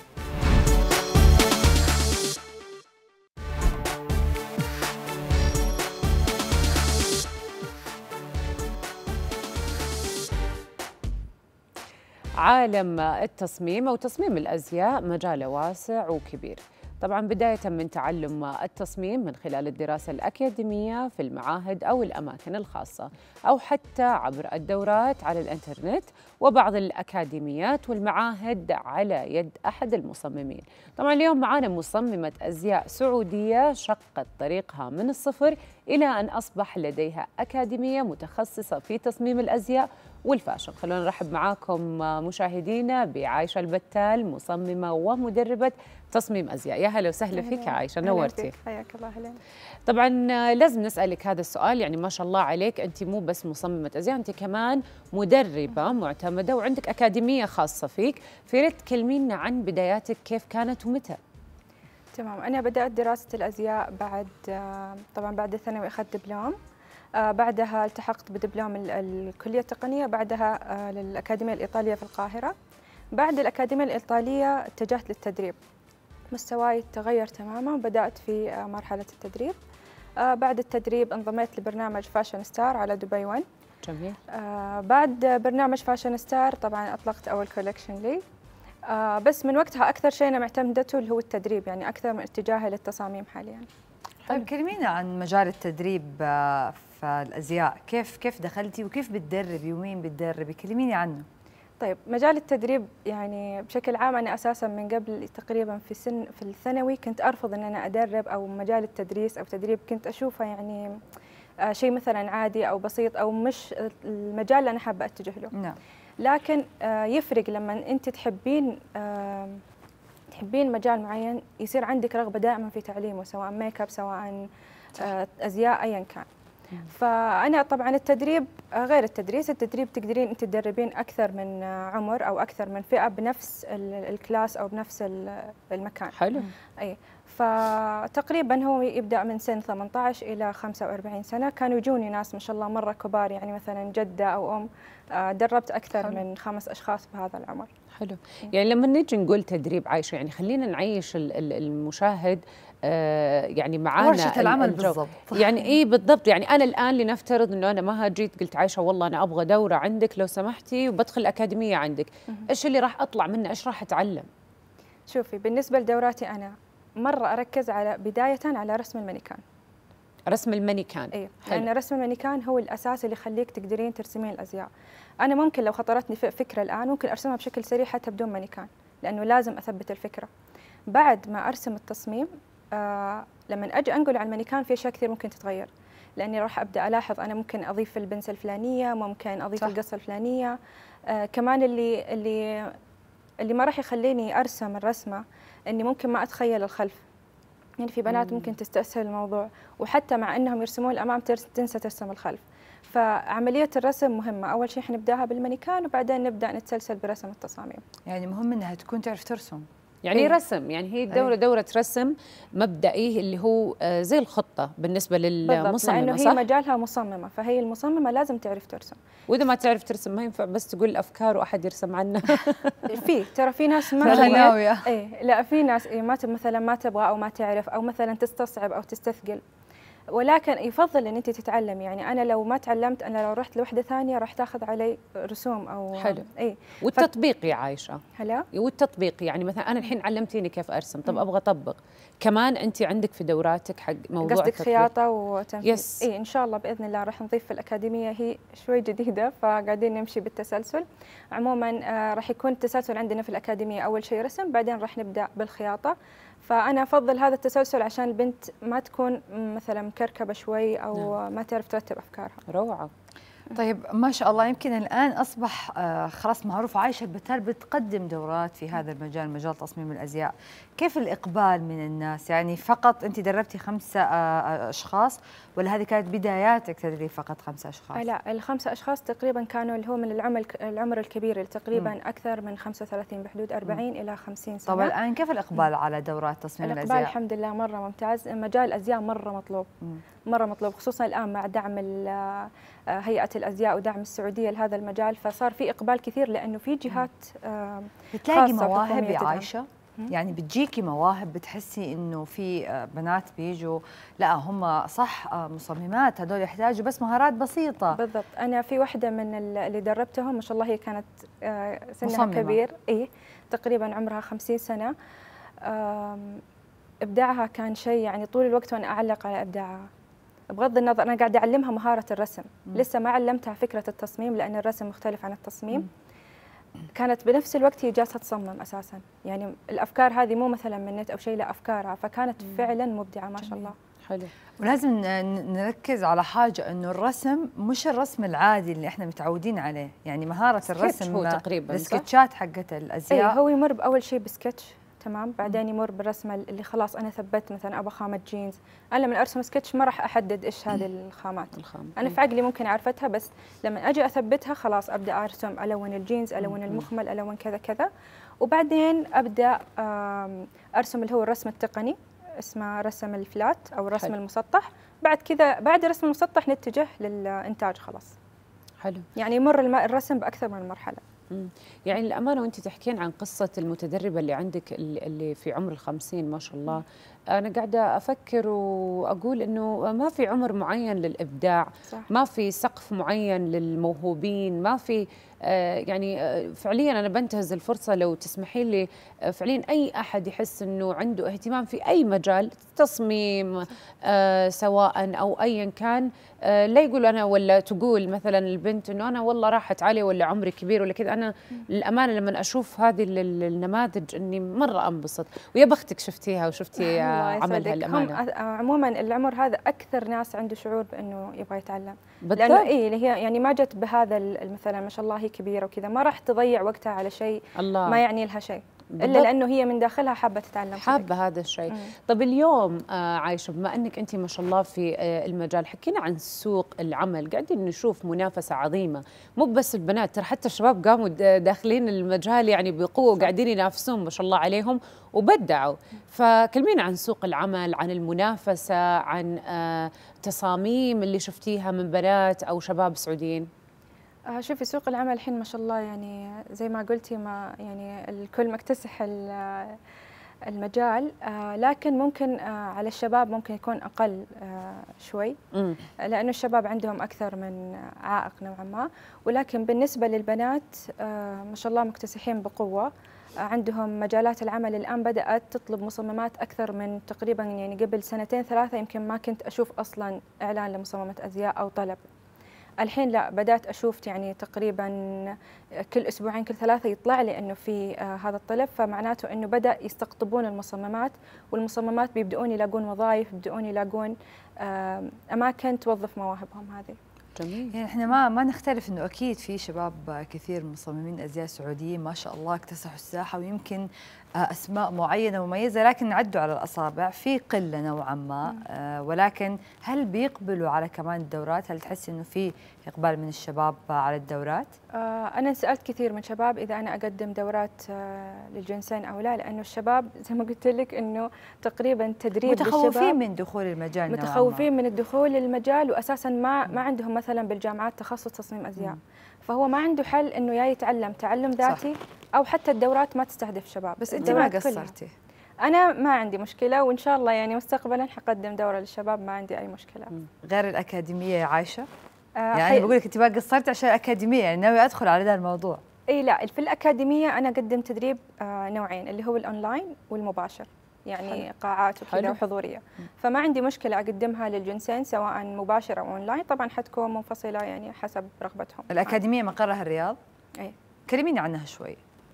S1: عالم التصميم أو تصميم الأزياء مجاله واسع وكبير. طبعا بداية من تعلم التصميم من خلال الدراسة الأكاديمية في المعاهد أو الأماكن الخاصة، أو حتى عبر الدورات على الإنترنت وبعض الأكاديميات والمعاهد على يد أحد المصممين. طبعا اليوم معانا مصممة أزياء سعودية شقت طريقها من الصفر إلى أن أصبح لديها أكاديمية متخصصة في تصميم الأزياء والفاشن. خلونا نرحب معاكم مشاهدينا بعايشة البتال، مصممة ومدربة تصميم أزياء. يا هلا وسهلا فيك عايشة، نورتي.
S5: حياك الله. هلا.
S1: طبعا لازم نسألك هذا السؤال، يعني ما شاء الله عليك، أنت مو بس مصممة أزياء، أنت كمان مدربة معتمدة وعندك أكاديمية خاصة فيك. فيريت تكلمينا عن بداياتك، كيف كانت ومتى؟
S5: تمام، أنا بدأت دراسة الأزياء طبعا بعد الثانوي أخذت دبلوم، بعدها التحقت بدبلوم الكلية التقنية، بعدها للأكاديمية الإيطالية في القاهرة. بعد الأكاديمية الإيطالية اتجهت للتدريب، مستواي تغير تماما وبدأت في مرحلة التدريب. بعد التدريب انضميت لبرنامج فاشن ستار على دبي 1.
S1: جميل.
S5: بعد برنامج فاشن ستار طبعا أطلقت أول كولكشن لي. بس من وقتها أكثر شيء أنا معتمدته اللي هو التدريب، يعني أكثر من اتجاهي للتصاميم حاليا.
S2: طيب كلمينا عن مجال التدريب في الأزياء، كيف دخلتي وكيف بتدربي ومين بتدربي؟ كلميني عنه.
S5: طيب مجال التدريب يعني بشكل عام أنا أساسا من قبل تقريبا في الثانوي كنت أرفض أن أنا أدرب، أو مجال التدريس أو تدريب كنت أشوفه يعني شيء مثلا عادي أو بسيط أو مش المجال اللي أنا حابة أتجه له.
S2: نعم.
S5: لكن يفرق لما أنت تحبين مجال معين، يصير عندك رغبة دائما في تعليمه، سواء ميك اب سواء أزياء أيا كان. فأنا طبعا التدريب غير التدريس، التدريب تقدرين أنت تدربين أكثر من عمر أو أكثر من فئة بنفس الكلاس أو بنفس المكان.
S1: حلو.
S5: أي فتقريبا هو يبدأ من سن 18 إلى 45 سنة. كانوا يجوني ناس ما شاء الله مرة كبار، يعني مثلا جدة أو أم. دربت أكثر
S1: حلو.
S5: من 5 أشخاص بهذا العمر.
S1: حلو. يعني لما نيجي نقول تدريب عايشة، يعني خلينا نعيش المشاهد يعني معانا
S2: ورشة العمل بالضبط.
S1: يعني ايه بالضبط. يعني انا الان لنفترض انه انا ما جيت قلت عايشة والله انا ابغى دورة عندك لو سمحتي وبدخل اكاديمية عندك، ايش اللي راح اطلع منه؟ ايش راح اتعلم؟
S5: شوفي بالنسبة لدوراتي أنا مرة أركز بداية على رسم المانيكان.
S1: رسم المانيكان.
S5: اي، لأن رسم المانيكان هو الأساس اللي يخليك تقدرين ترسمين الأزياء. أنا ممكن لو خطرتني فكرة الآن ممكن أرسمها بشكل سريع حتى بدون مانيكان، لأنه لازم أثبت الفكرة. بعد ما أرسم التصميم لما أجي أنقل على المانيكان في أشياء كثير ممكن تتغير، لأني راح أبدأ ألاحظ أنا ممكن أضيف البنسة الفلانية، ممكن أضيف القصة الفلانية. كمان اللي ما راح يخليني أرسم الرسمة إني ممكن ما أتخيل الخلف. يعني في بنات ممكن تستسهل الموضوع، وحتى مع أنهم يرسمون الأمام تنسى ترسم الخلف. فعملية الرسم مهمة. أول شيء حنبدأها بالمانيكان وبعدين نبدأ نتسلسل برسم التصاميم.
S2: يعني مهم إنها تكون تعرف ترسم.
S1: يعني رسم، يعني هي الدورة دورة رسم مبدئي اللي هو زي الخطة بالنسبة للمصممة،
S5: لأنه
S1: صح؟
S5: هي مجالها مصممة، فهي المصممة لازم تعرف ترسم.
S1: وإذا ما تعرف ترسم ما ينفع بس تقول أفكار وأحد يرسم عنها.
S5: ترى في ناس ما لا في ناس مثلا ما تبغى أو ما تعرف أو مثلا تستصعب أو تستثقل، ولكن يفضل ان انت تتعلم. يعني انا لو ما تعلمت، انا لو رحت لوحده ثانيه راح تاخذ علي رسوم او
S1: حلو. والتطبيق يا عائشه،
S5: هلا
S1: والتطبيق يعني مثلا انا الحين علمتيني كيف ارسم، طب ابغى اطبق كمان. انت عندك في دوراتك حق موضوع
S5: قصدك
S1: التطبيق؟
S5: خياطه وتنفيذ.
S1: يس.
S5: ان شاء الله باذن الله راح نضيف في الاكاديميه، هي شوي جديده فقاعدين نمشي بالتسلسل. عموما راح يكون التسلسل عندنا في الاكاديميه، اول شيء رسم بعدين راح نبدا بالخياطه. فأنا أفضل هذا التسلسل عشان البنت ما تكون مثلا مكركبة شوي أو ما تعرف ترتب أفكارها.
S1: روعة.
S2: طيب ما شاء الله، يمكن الآن أصبح خلاص معروف عايشة البتال بتقدم دورات في هذا المجال، مجال تصميم الأزياء. كيف الإقبال من الناس؟ يعني فقط أنت دربتي 5 أشخاص ولا هذه كانت بداياتك تدريب فقط 5 أشخاص؟
S5: لا، ال5 أشخاص تقريبا كانوا اللي هو من العمر الكبير اللي تقريبا أكثر من 35 بحدود 40 إلى 50 سنة.
S2: طب الآن كيف الإقبال على دورات تصميم الأزياء؟
S5: الإقبال الحمد لله مرة ممتاز. مجال الأزياء مرة مطلوب. مرة مطلوب، خصوصا الآن مع دعم هيئة الأزياء ودعم السعودية لهذا المجال، فصار في إقبال كثير لأنه في جهات
S2: بتلاقي مواهب يا عائشة؟ يعني بتجيكي مواهب بتحسي إنه في بنات بيجوا لا هم صح مصممات، هذول يحتاجوا بس مهارات بسيطة.
S5: بالضبط. أنا في واحدة من اللي دربتهم ما شاء الله هي كانت سنها مصممة. كبير، تقريبا عمرها 50 سنة. إبداعها كان شيء يعني طول الوقت وأنا أعلق على إبداعها. بغض النظر أنا قاعدة أعلمها مهارة الرسم، لسه ما علمتها فكرة التصميم لأن الرسم مختلف عن التصميم. كانت بنفس الوقت هي جالسة تصمم أساساً، يعني الأفكار هذه مو مثلا من نت أو شيء، لا أفكارها، فكانت فعلا مبدعة ما شاء الله.
S1: حلو.
S2: ولازم نركز على حاجة، إنه الرسم مش الرسم العادي اللي إحنا متعودين عليه، يعني مهارة الرسم
S1: هو تقريبا
S2: السكتشات حقت الأزياء.
S5: هو يمر بأول شيء بسكتش، تمام، بعدين يمر بالرسمة اللي خلاص أنا ثبت مثلا أبغى خامة جينز. أنا لما أرسم سكتش ما راح أحدد إيش هذه الخامات، أنا في عقلي ممكن عرفتها، بس لما أجي أثبتها خلاص أبدأ أرسم، ألون الجينز، ألون المخمل، ألون كذا كذا، وبعدين أبدأ أرسم اللي هو الرسم التقني، اسمه رسم الفلات أو الرسم المسطح. بعد كذا بعد رسم المسطح نتجه للإنتاج خلاص.
S1: حلو. يعني
S5: يمر الرسم بأكثر من مرحلة.
S1: يعني الأمانة وأنت تحكين عن قصة المتدربة اللي عندك اللي في عمر ال50 ما شاء الله، أنا قاعدة أفكر وأقول إنه ما في عمر معين للإبداع، صح. ما في سقف معين للموهوبين، ما في يعني فعليا أنا بنتهز الفرصة لو تسمحي لي، فعليا أي أحد يحس إنه عنده اهتمام في أي مجال تصميم سواء أو أيا كان، لا يقول أنا ولا تقول مثلا البنت إنه أنا والله راحت علي ولا عمري كبير ولا كذا. أنا للأمانة لما أشوف هذه النماذج إني مرة أنبسط، ويا بختك شفتيها وشفتي عملها الأمانة.
S5: عموما العمر هذا أكثر ناس عنده شعور بأنه يبغى يتعلم، لأنه هي يعني ما جت بهذا مثلا ما شاء الله هي كبيرة وكذا، ما راح تضيع وقتها على شيء ما يعني لها شيء، إلا لأنه هي من داخلها حابة تتعلم،
S1: حابة هذا الشيء. طب اليوم عايشة، بما أنك أنت ما شاء الله في المجال، حكينا عن سوق العمل. قاعدين نشوف منافسة عظيمة، مو بس البنات، ترى حتى الشباب قاموا داخلين المجال يعني بقوة، قاعدين ينافسون ما شاء الله عليهم وبدعوا. فكلمينا عن سوق العمل، عن المنافسة، عن تصاميم اللي شفتيها من بنات أو شباب سعوديين.
S5: شوفي سوق العمل الحين ما شاء الله، يعني زي ما قلتي ما يعني الكل مكتسح المجال، لكن ممكن على الشباب ممكن يكون أقل شوي، لأنه الشباب عندهم أكثر من عائق نوعا ما، ولكن بالنسبة للبنات ما شاء الله مكتسحين بقوة، عندهم مجالات العمل الآن بدأت تطلب مصممات أكثر من تقريبا، يعني قبل 2 3 يمكن ما كنت أشوف أصلا إعلان لمصممة أزياء أو طلب. الحين لا، بدأت أشوف يعني تقريبا كل أسبوعين كل 3 يطلع لي إنه في هذا الطلب، فمعناته إنه بدأ يستقطبون المصممات، والمصممات بيبدؤون يلاقون وظائف، بيبدؤون يلاقون أماكن توظف مواهبهم هذه.
S2: جميل. يعني احنا ما نختلف انه اكيد في شباب كثير مصممين ازياء سعوديين ما شاء الله اكتسحوا الساحه، ويمكن اسماء معينه مميزه لكن نعدوا على الاصابع، في قله نوعا ما، ولكن هل بيقبلوا على كمان الدورات؟ هل تحس انه في اقبال من الشباب على الدورات؟
S5: انا سالت كثير من شباب اذا انا اقدم دورات للجنسين او لا، لانه الشباب زي ما قلت لك انه تقريبا تدريب
S2: متخوفين من دخول المجال،
S5: متخوفين من الدخول للمجال، واساسا ما عندهم مثلا بالجامعات تخصص تصميم ازياء، فهو ما عنده حل انه يا يتعلم تعلم ذاتي، صح. او حتى الدورات ما تستهدف شباب.
S2: بس انت ما قصرتي.
S5: انا ما عندي مشكله، وان شاء الله يعني مستقبلا حقدم دوره للشباب، ما عندي اي مشكله.
S2: غير الاكاديميه يا عايشه؟ يعني بقول لك انت ما قصرتي عشان الاكاديميه، يعني ناوي ادخل على ذا الموضوع.
S5: اي لا، في الاكاديميه انا اقدم تدريب نوعين، اللي هو الاونلاين والمباشر، يعني حلو. قاعات وكذا وحضوريه، فما عندي مشكله اقدمها للجنسين سواء مباشر او اونلاين، طبعا حتكون منفصله يعني حسب رغبتهم.
S2: الاكاديميه مقرها الرياض؟
S5: اي.
S2: كلميني عنها شوي.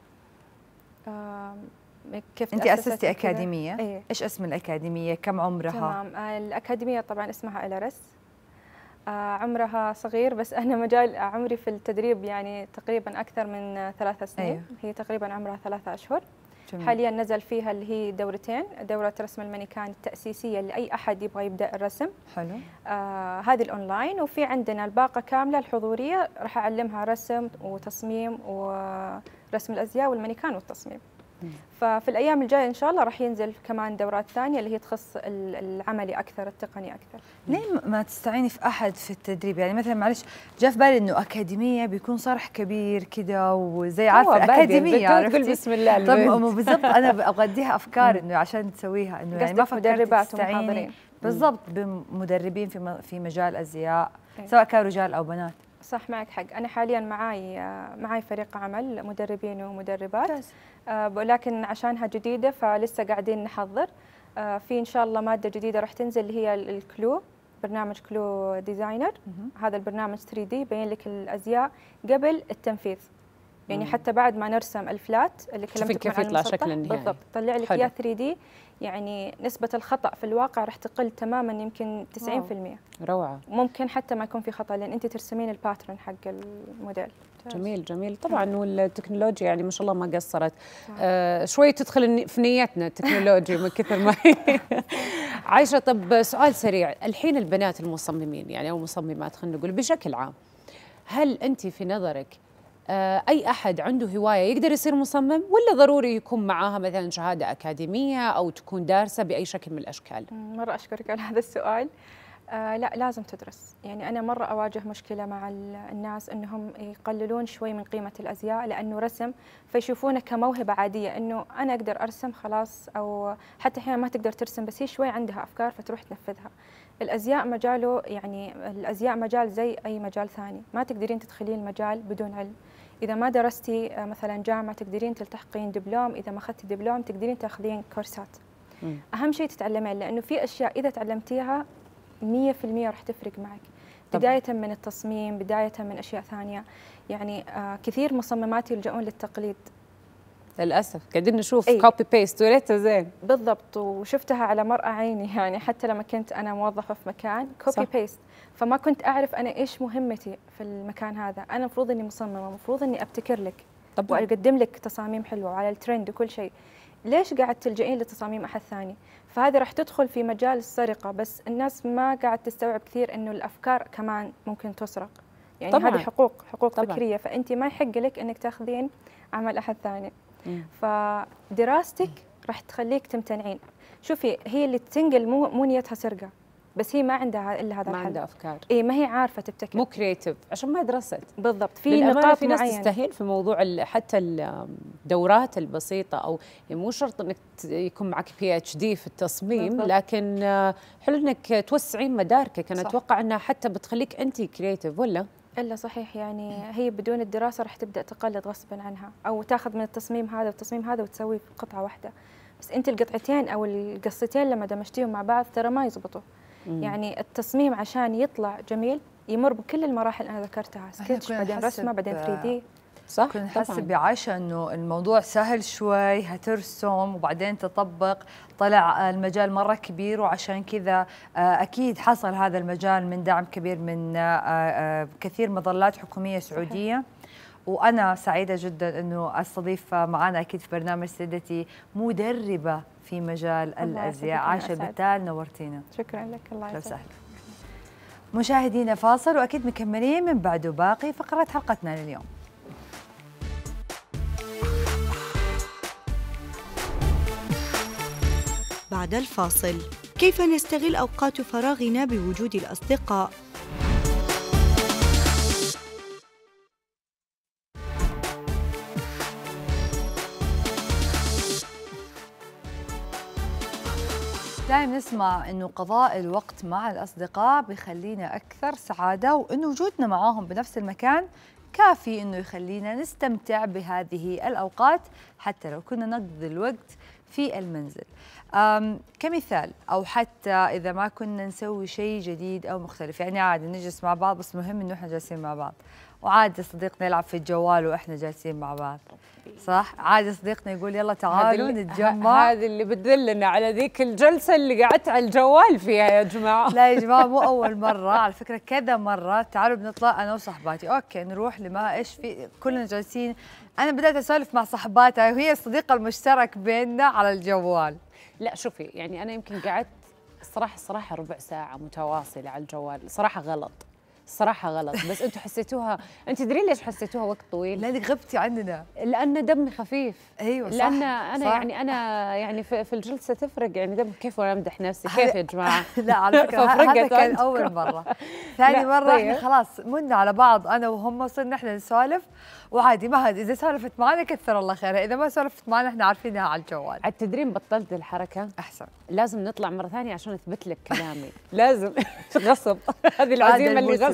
S5: كيف
S2: انت اسستي اكاديميه؟
S5: أيه.
S2: ايش اسم الاكاديميه؟ كم عمرها؟
S5: تمام، الاكاديميه طبعا اسمها إلارس، عمرها صغير، بس انا مجال عمري في التدريب يعني تقريبا اكثر من 3 سنين. أيه. هي تقريبا عمرها 3 أشهر. جميل. حاليا نزل فيها اللي هي دورتين، دورة رسم المانيكان التأسيسية لأي أحد يبغى يبدأ الرسم.
S2: حلو.
S5: هذه الأونلاين، وفي عندنا الباقة كاملة الحضورية راح أعلمها رسم وتصميم ورسم الأزياء والمانيكان والتصميم. ففي الأيام الجاية إن شاء الله راح ينزل كمان دورات ثانية اللي هي تخص العملي أكثر، التقني أكثر.
S2: ليه ما تستعيني في أحد في التدريب؟ يعني مثلا معلش جاء في بالي إنه أكاديمية بيكون صرح كبير كذا وزي عارفة أكاديمية، عرفتي؟
S1: بسم الله.
S2: طب بالضبط أنا أبغى أديها أفكار إنه عشان تسويها، إنه يعني ما فكرت تستعيني بالضبط بمدربين في مجال أزياء، سواء كانوا رجال أو بنات.
S5: صح، معك حق. أنا حاليا معي فريق عمل مدربين ومدربات، ولكن عشانها جديدة فلسه قاعدين نحضر. في إن شاء الله مادة جديدة راح تنزل اللي هي الكلو، برنامج كلو ديزاينر. هذا البرنامج 3D يبين لك الأزياء قبل التنفيذ، يعني حتى بعد ما نرسم الفلات اللي كلمتكم
S1: كيف يطلع شكل النهائي
S5: بالضبط، طلع لك اياه 3D، يعني نسبة الخطأ في الواقع راح تقل تماما، يمكن 90%.
S1: روعة.
S5: ممكن حتى ما يكون في خطأ لأن أنت ترسمين الباترن حق الموديل.
S1: جميل جميل. طبعا والتكنولوجيا يعني ما شاء الله ما قصرت. شوي تدخل في نيتنا التكنولوجيا من كثر ما هي. عايشة، طب سؤال سريع، الحين البنات المصممين يعني أو مصممات خلينا نقول بشكل عام، هل أنت في نظرك أي أحد عنده هواية يقدر يصير مصمم، ولا ضروري يكون معاها مثلا شهادة أكاديمية أو تكون دارسة بأي شكل من الأشكال؟
S5: مرة أشكرك على هذا السؤال. لا، لازم تدرس. يعني أنا مرة أواجه مشكلة مع الناس أنهم يقللون شوي من قيمة الأزياء لأنه رسم، فيشوفونه كموهبة عادية، أنه أنا أقدر أرسم خلاص، أو حتى أحيانا ما تقدر ترسم بس هي شوي عندها أفكار فتروح تنفذها. الأزياء مجاله، يعني الأزياء مجال زي أي مجال ثاني، ما تقدرين تدخلين المجال بدون علم. إذا ما درستي مثلا جامعة تقدرين تلتحقين دبلوم، إذا ما أخذتي دبلوم تقدرين تاخذين كورسات. أهم شيء تتعلمين، لأنه في أشياء إذا تعلمتيها 100% راح تفرق معك، بداية من التصميم، بداية من أشياء ثانية. يعني كثير مصممات يلجؤون للتقليد
S1: للأسف، قاعدين نشوف كوبي بيست وريتها زين.
S5: بالضبط، وشفتها على مرأى عيني. يعني حتى لما كنت أنا موظفة في مكان كوبي بيست، فما كنت أعرف أنا إيش مهمتي في المكان هذا. أنا المفروض إني مصممة، المفروض إني أبتكر لك وأقدم لك تصاميم حلوة وعلى الترند وكل شيء. ليش قاعد تلجئين لتصاميم أحد ثاني؟ فهذه راح تدخل في مجال السرقة، بس الناس ما قاعد تستوعب كثير إنه الأفكار كمان ممكن تسرق. يعني طبعاً. هذه حقوق فكرية، فأنت ما يحق لك إنك تاخذين عمل أحد ثاني. فدراستك راح تخليك تمتنعين. شوفي، هي اللي تنقل مو نيتها سرقة، بس هي ما عندها الا هذا الحل،
S1: ما عندها افكار،
S5: ما هي عارفه تبتكر،
S1: مو كرييتيف عشان ما درست.
S5: بالضبط، في نقاط
S1: في ناس تستهين في موضوع حتى الدورات البسيطه، او يعني مو شرط انك يكون معك PhD في التصميم، بالضبط. لكن حلو انك توسعين مداركك. انا اتوقع انها حتى بتخليك انت كرييتيف، ولا؟
S5: الا صحيح. يعني هي بدون الدراسه راح تبدا تقلد غصبا عنها، او تاخذ من التصميم هذا والتصميم هذا وتسويه في قطعه واحده. بس انت القطعتين او القصتين لما دمجتيهم مع بعض ترى ما يزبطوا. يعني التصميم عشان يطلع جميل يمر بكل المراحل اللي انا ذكرتها، سكتش بعدين رسمه بعدين 3D.
S2: صح، كنا نحسب بعايشة انه الموضوع سهل شوي، هترسم وبعدين تطبق. طلع المجال مرة كبير، وعشان كذا اكيد حصل هذا المجال من دعم كبير من كثير مظلات حكومية سعودية. وانا سعيدة جدا انه استضيف معنا اكيد في برنامج سيدتي مدربة في مجال الازياء. عايشة بتال، نورتينا.
S5: شكرا لك. الله يسعدك.
S2: مشاهدينا فاصل واكيد مكملين من بعده باقي فقرات حلقتنا لليوم.
S3: بعد الفاصل، كيف نستغل أوقات فراغنا بوجود الأصدقاء؟
S2: دائما نسمع انه قضاء الوقت مع الأصدقاء بيخلينا أكثر سعادة، وانه وجودنا معاهم بنفس المكان كافي انه يخلينا نستمتع بهذه الأوقات حتى لو كنا نقضي الوقت في المنزل. كمثال، أو حتى إذا ما كنا نسوي شيء جديد أو مختلف، يعني عادي نجلس مع بعض، بس مهم إنه إحنا جالسين مع بعض. وعادي صديقنا يلعب في الجوال وإحنا جالسين مع بعض، صح؟ عادي صديقنا يقول يلا تعالوا نتجمع.
S1: هذه اللي بتدلنا على ذيك الجلسة اللي قعدت على الجوال فيها يا جماعة.
S2: لا يا جماعة، مو أول مرة على فكرة، كذا مرة. تعالوا بنطلع أنا وصحباتي، أوكي نروح لما إيش في، كلنا جالسين. أنا بدأت أسولف مع صحباتها وهي الصديقة المشترك بيننا على الجوال.
S1: لا شوفي، يعني أنا يمكن قعدت الصراحة ربع ساعة متواصلة على الجوال. صراحة غلط، بس انتم حسيتوها. انت تدرين ليش حسيتوها وقت طويل؟
S2: لانك غبتي عندنا.
S1: لان دمي خفيف.
S2: ايوه صح.
S1: لان انا صح. يعني في الجلسه تفرق، يعني دم كيف وانا امدح نفسي كيف يا جماعه.
S2: لا على فكره هذا كان اول مره. ثاني مره طيب. احنا خلاص منا على بعض انا وهم، صرنا احنا نسولف وعادي. ما هذا اذا سولفت معنا كثر الله خيرها، اذا ما سولفت معنا احنا عارفينها على الجوال.
S1: التدريب بطلت الحركه
S2: احسن.
S1: لازم نطلع مره ثانيه عشان اثبت لك كلامي. لازم غصب. هذه العزيمه اللي غصب.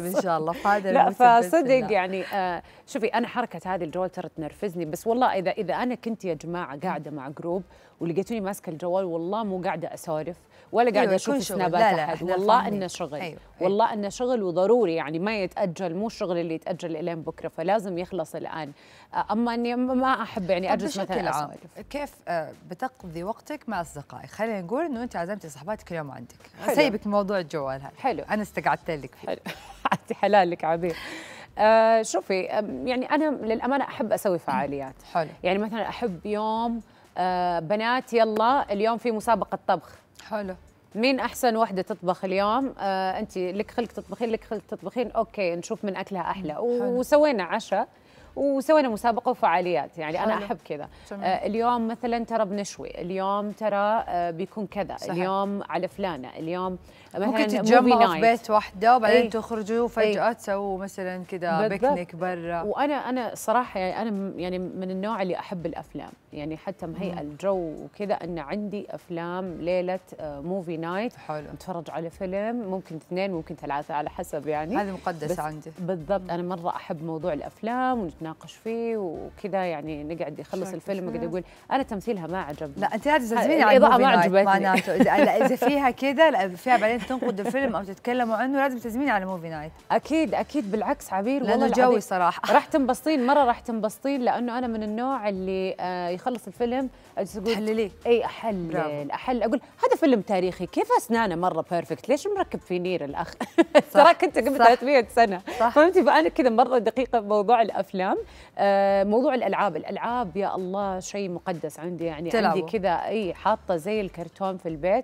S2: الموسم ان شاء الله في هذا
S1: لا
S2: الموسم
S1: فصدق يعني شوفي انا حركه هذه الجوال ترى تنرفزني، بس والله اذا انا كنت يا جماعه قاعده مع جروب ولقيتوني ماسكه الجوال والله مو قاعده اسولف ولا قاعده اشوف سنابات احد، والله انه شغل. والله انه شغل وضروري يعني ما يتاجل، مو الشغل اللي يتاجل الين بكره، فلازم يخلص الان. اما اني ما احب يعني اجلس مثلا اسولف.
S2: كيف بتقضي وقتك مع اصدقائك؟ خلينا نقول انه انت عزمتي صحباتك اليوم عندك، سيبك موضوع الجوال هذا.
S1: حلو،
S2: انا استقعدت لك فيه.
S1: حلو حلال لك عبير. شوفي يعني انا للامانه احب اسوي فعاليات.
S2: حلو.
S1: يعني مثلا احب يوم بنات يلا اليوم في مسابقه طبخ.
S2: حلو.
S1: مين احسن وحده تطبخ اليوم؟ انت لك خلق تطبخين، لك خلق تطبخين، اوكي نشوف من اكلها احلى. وسوينا عشاء وسوينا مسابقه وفعاليات، يعني حلو. انا احب كذا. اليوم مثلا ترى بنشوي، اليوم ترى بيكون كذا، صحيح. اليوم على فلانه، اليوم مثلا
S2: ممكن تتجمعوا في بيت واحده وبعدين تخرجوا فجاه تسووا مثلا كذا بيكنيك برا.
S1: وانا صراحه يعني انا يعني من النوع اللي احب الافلام، يعني حتى مهيئه الجو وكذا، ان عندي افلام ليله موفي نايت.
S2: حلو.
S1: نتفرج على فيلم، ممكن 2 ممكن 3 على حسب يعني.
S2: هذه مقدسه عندي.
S1: بالضبط. انا مره احب موضوع الافلام ونتناقش فيه وكذا، يعني نقعد يخلص الفيلم وقاعد اقول انا تمثيلها ما عجبني.
S2: لا انت لازم تزمين على
S1: الاضاءه ما عجبتني
S2: معناته اذا فيها كذا فيها بعدين تنقد الفيلم او تتكلموا عنه، لازم تزمين على موفي نايت.
S1: اكيد بالعكس عبير،
S2: والله جوي صراحه.
S1: راح تنبسطين مره، راح تنبسطين، لانه انا من النوع اللي يخلص الفيلم اقول
S2: حلليه.
S1: اي احلل اقول هذا فيلم تاريخي، كيف اسنانه مره بيرفكت، ليش مركب في نير الاخ؟ ترى كنت قبل 300 سنه. فهمتي؟ فانا كذا مره دقيقه بموضوع الافلام. موضوع الالعاب يا الله شيء مقدس عندي، يعني عندي كذا حاطه زي الكرتون في البيت،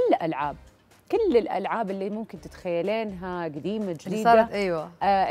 S1: كل الالعاب اللي ممكن تتخيلينها قديمه جديده
S2: صارت. ايوه.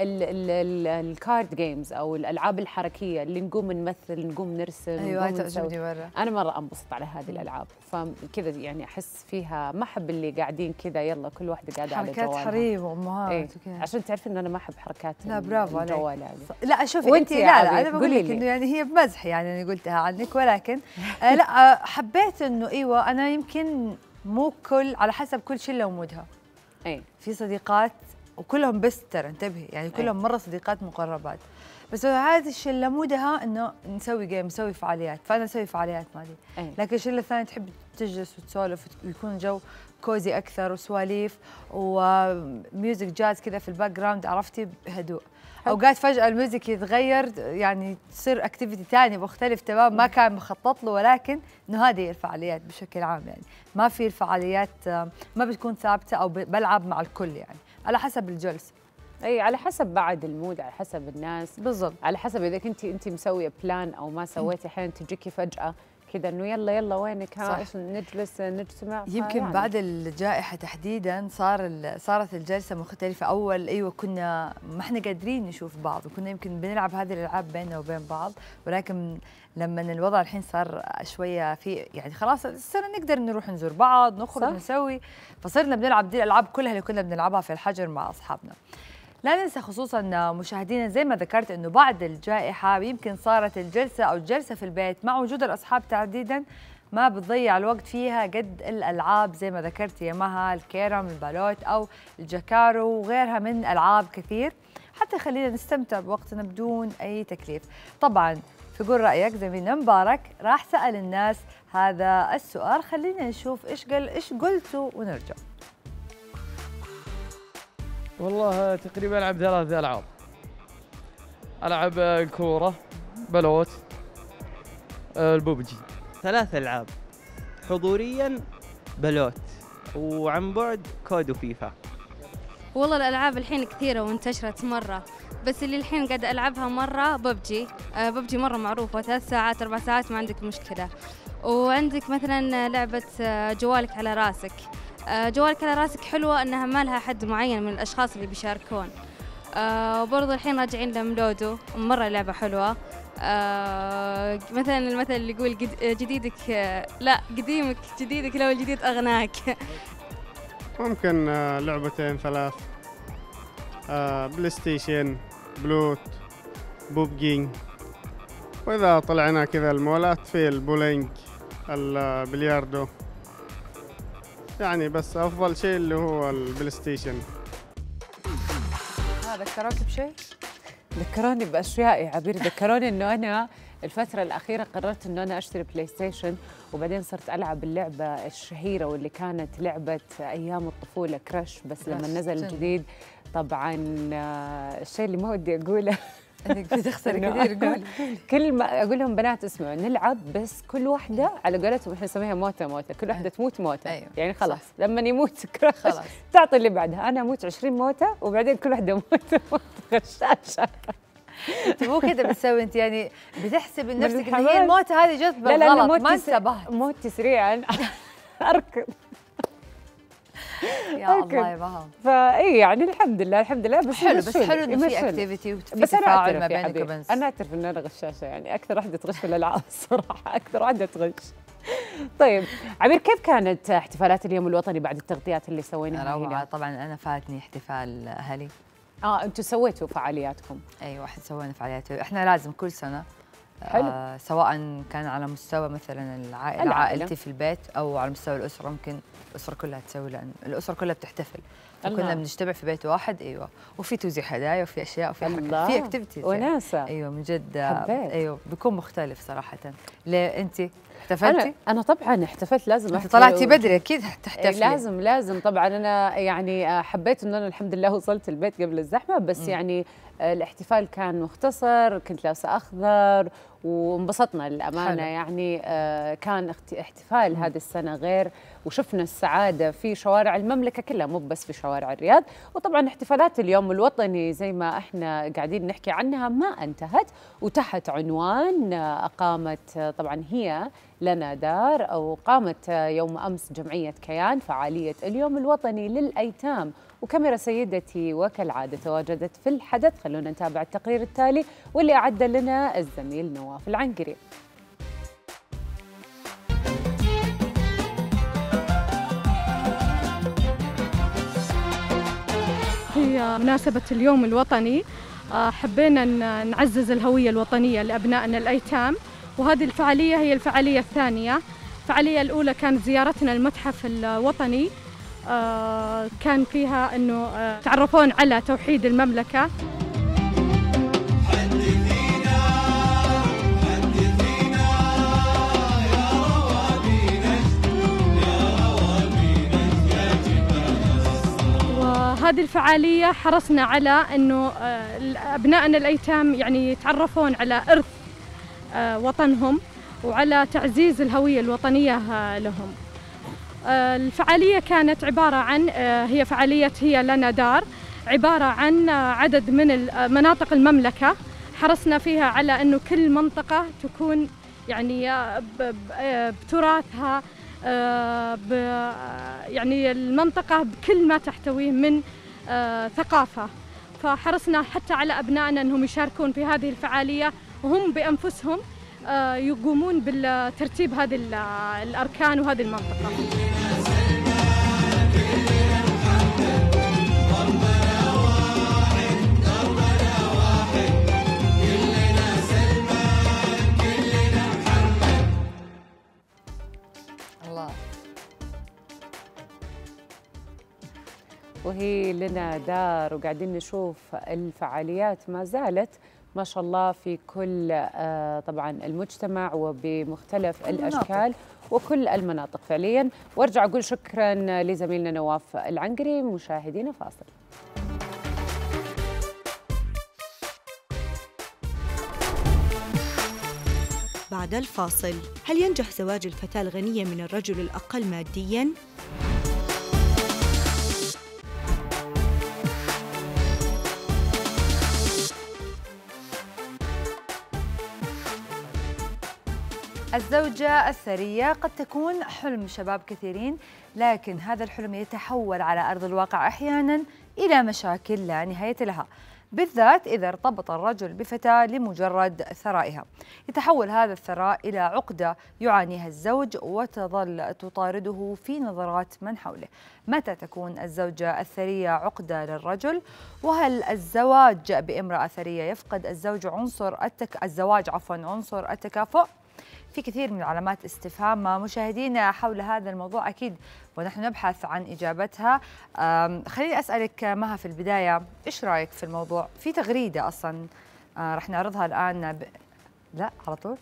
S1: الكارد جيمز او الالعاب الحركيه اللي نقوم نمثل، نقوم نرسم.
S2: ايوه تعجبني مره.
S1: انا مره انبسط على هذه الالعاب، فكذا يعني احس فيها ما احب اللي قاعدين كذا يلا كل واحده قاعده على جوالها.
S2: حركات حريم وامهات وكذا.
S1: عشان تعرفي ان انا ما احب حركات
S2: لا برافو
S1: الجوال
S2: هذه. لا شوفي انت لا انا بقول لك انه يعني هي بمزح يعني انا قلتها عنك، ولكن لا حبيت انه ايوه انا يمكن مو على حسب كل شله ومودها. في صديقات وكلهم بس ترى انتبهي يعني كلهم مره صديقات مقربات، بس هذه الشله مودها انه نسوي جيم، نسوي فعاليات، فانا اسوي فعاليات مالي. لكن الشله الثانيه تحب تجلس وتسولف ويكون جو كوزي اكثر وسواليف وميوزك جاز كذا في الباك جراوند، عرفتي بهدوء. اوقات فجاه الميوزك يتغير يعني تصير اكتيفيتي ثاني مختلف تمام ما كان مخطط له، ولكن انه هذه الفعاليات بشكل عام يعني ما في الفعاليات ما بتكون ثابته او بلعب مع الكل يعني على حسب الجلسه.
S1: على حسب بعد المود، على حسب الناس
S2: بالضبط،
S1: على حسب اذا انت مسويه بلان او ما سويتي. احيانا تجيكي فجاه كذا انه يلا وينك، ايش نجلس نجتمع.
S2: يمكن يعني بعد الجائحه تحديدا صارت الجلسه مختلفه. اول ايوه كنا ما احنا قادرين نشوف بعض وكنا يمكن بنلعب هذه الالعاب بيننا وبين بعض، ولكن لما الوضع الحين صار شويه في يعني خلاص صرنا نقدر نروح نزور بعض، نخرج نسوي، فصرنا بنلعب دي الالعاب كلها اللي كنا بنلعبها في الحجر مع اصحابنا. لا ننسى خصوصا مشاهدينا زي ما ذكرت انه بعد الجائحه يمكن صارت الجلسه او الجلسه في البيت مع وجود الاصحاب تحديدا ما بتضيع الوقت فيها قد الالعاب زي ما ذكرت يا مها، الكيرم، البالوت او الجاكارو وغيرها من العاب كثير، حتى خلينا نستمتع بوقتنا بدون اي تكليف. طبعا في قول رايك زميلنا مبارك راح سال الناس هذا السؤال، خلينا نشوف ايش قلتوا ونرجع.
S6: والله تقريبا العب 3 ألعاب. العب الكوره، بلوت، البوبجي.
S7: 3 ألعاب حضوريا بلوت، وعن بعد كود وفيفا.
S8: والله الألعاب الحين كثيرة وانتشرت مرة، بس اللي الحين قاعدة ألعبها مرة ببجي مرة معروفة، 3 ساعات 4 ساعات ما عندك مشكلة. وعندك مثلا لعبة جوالك على راسك. جوالك على راسك حلوة انها ما لها حد معين من الاشخاص اللي بيشاركون. وبرضه الحين راجعين لملودو، مرة لعبة حلوة. مثلا المثل اللي يقول جديدك لا قديمك جديدك لو الجديد اغناك.
S9: ممكن 2 3 بلاي ستيشن، بلوت، بوبجي، واذا طلعنا كذا المولات في البولينج، البلياردو يعني، بس افضل شيء اللي هو البلاي ستيشن.
S2: ذكروك بشيء؟
S1: ذكروني باشياء يا عبير، ذكروني انه انا الفترة الأخيرة قررت إنه أنا أشتري بلاي ستيشن، وبعدين صرت ألعب اللعبة الشهيرة واللي كانت لعبة أيام الطفولة كراش، بس لما نزل الجديد طبعاً الشيء اللي ما ودي أقوله
S2: انك بتخسري كثير. قولي
S1: كل ما اقول لهم بنات اسمعوا نلعب، بس كل واحده على قولتهم احنا نسميها موته، كل واحده تموت موته.
S2: أيوه.
S1: يعني خلاص لما يموت كراش خلاص تعطي اللي بعدها، انا اموت 20 موته وبعدين كل واحده موته غشاشه.
S2: انت مو كده بتسوي، انت يعني بتحسب نفسك ان هي الموته هذه جت بالغلط، ما انتبهت.
S1: موتي سريعا اركض
S2: يا الله يا بهم.
S1: فاي يعني الحمد لله بس
S2: حلو، بس حلو انه في اكتيفيتي وفي تفاعل ما بينك وبين.
S1: انا اعترف ان انا غشاشه، يعني اكثر واحده تغش في الالعاب الصراحه، اكثر واحده تغش. طيب عبير، كيف كانت احتفالات اليوم الوطني بعد التغطيات اللي سويناها هنا؟
S2: طبعا انا فاتني احتفال اهلي.
S1: انتم سويتوا فعالياتكم؟
S2: ايوه احنا سوينا فعاليات، احنا لازم كل سنه حلو. سواء كان على مستوى مثلا العائله عائلتي في البيت او على مستوى الاسره، ممكن الاسره كلها تسوي، لان الاسره كلها بتحتفل، كنا بنجتمع في بيت واحد. ايوه، وفي توزيع هدايا وفي اشياء وفي حركات، في اكتيفيتيز
S1: وناسه
S2: يعني. ايوه من جد حبيت. ايوه بيكون مختلف صراحه. ليه انت احتفلتي؟
S1: انا طبعا احتفلت، لازم
S2: انت طلعتي بدري اكيد تحتفلي.
S1: لازم طبعا. انا يعني حبيت انه انا الحمد لله وصلت البيت قبل الزحمه، بس يعني الاحتفال كان مختصر، كنت لابسه اخضر وانبسطنا للامانه. حلو. يعني كان احتفال هذه السنه غير، وشفنا السعاده في شوارع المملكه كلها، مو بس في شوارع الرياض. وطبعا احتفالات اليوم الوطني زي ما احنا قاعدين نحكي عنها ما انتهت، وتحت عنوان اقامت طبعا هي لنا دار، او قامت يوم امس جمعيه كيان فعاليه اليوم الوطني للايتام، وكاميرا سيدتي وكالعاده تواجدت في الحدث. خلونا نتابع التقرير التالي واللي اعد لنا الزميل نواف العنقري.
S10: في مناسبة اليوم الوطني حبينا نعزز الهوية الوطنية لأبنائنا الأيتام، وهذه الفعالية هي الفعالية الثانية. الفعالية الأولى كانت زيارتنا المتحف الوطني، كان فيها أنه تعرفون على توحيد المملكة. وهذه الفعالية حرصنا على أنه أبنائنا الأيتام يعني يتعرفون على إرث وطنهم وعلى تعزيز الهوية الوطنية لهم. الفعالية كانت عبارة عن هي فعالية هي لنا دار، عبارة عن عدد من مناطق المملكة حرصنا فيها على أنه كل منطقة تكون يعني بتراثها، يعني المنطقة بكل ما تحتويه من ثقافة. فحرصنا حتى على أبنائنا أنهم يشاركون في هذه الفعالية، وهم بأنفسهم يقومون بالترتيب هذه الأركان وهذه المنطقة.
S2: الله.
S1: وهي لنا دار، وقاعدين نشوف الفعاليات ما زالت ما شاء الله في كل طبعا المجتمع وبمختلف الأشكال وكل المناطق فعليا. وارجع أقول شكرا لزميلنا نواف العنقري. مشاهدينا فاصل.
S3: بعد الفاصل، هل ينجح زواج الفتاة الغنية من الرجل الأقل مادياً؟
S2: الزوجة الثرية قد تكون حلم شباب كثيرين، لكن هذا الحلم يتحول على أرض الواقع أحياناً إلى مشاكل لا نهاية لها، بالذات إذا ارتبط الرجل بفتاة لمجرد ثرائها. يتحول هذا الثراء إلى عقدة يعانيها الزوج وتظل تطارده في نظرات من حوله. متى تكون الزوجة الثرية عقدة للرجل؟ وهل الزواج بامرأة ثرية يفقد الزواج عنصر التكافؤ؟ في كثير من علامات استفهام مشاهدينا حول هذا الموضوع أكيد ونحن نبحث عن إجابتها. خليني أسألك مها في البداية، إيش رأيك في الموضوع؟ في تغريدة أصلا رح نعرضها الآن لا على طول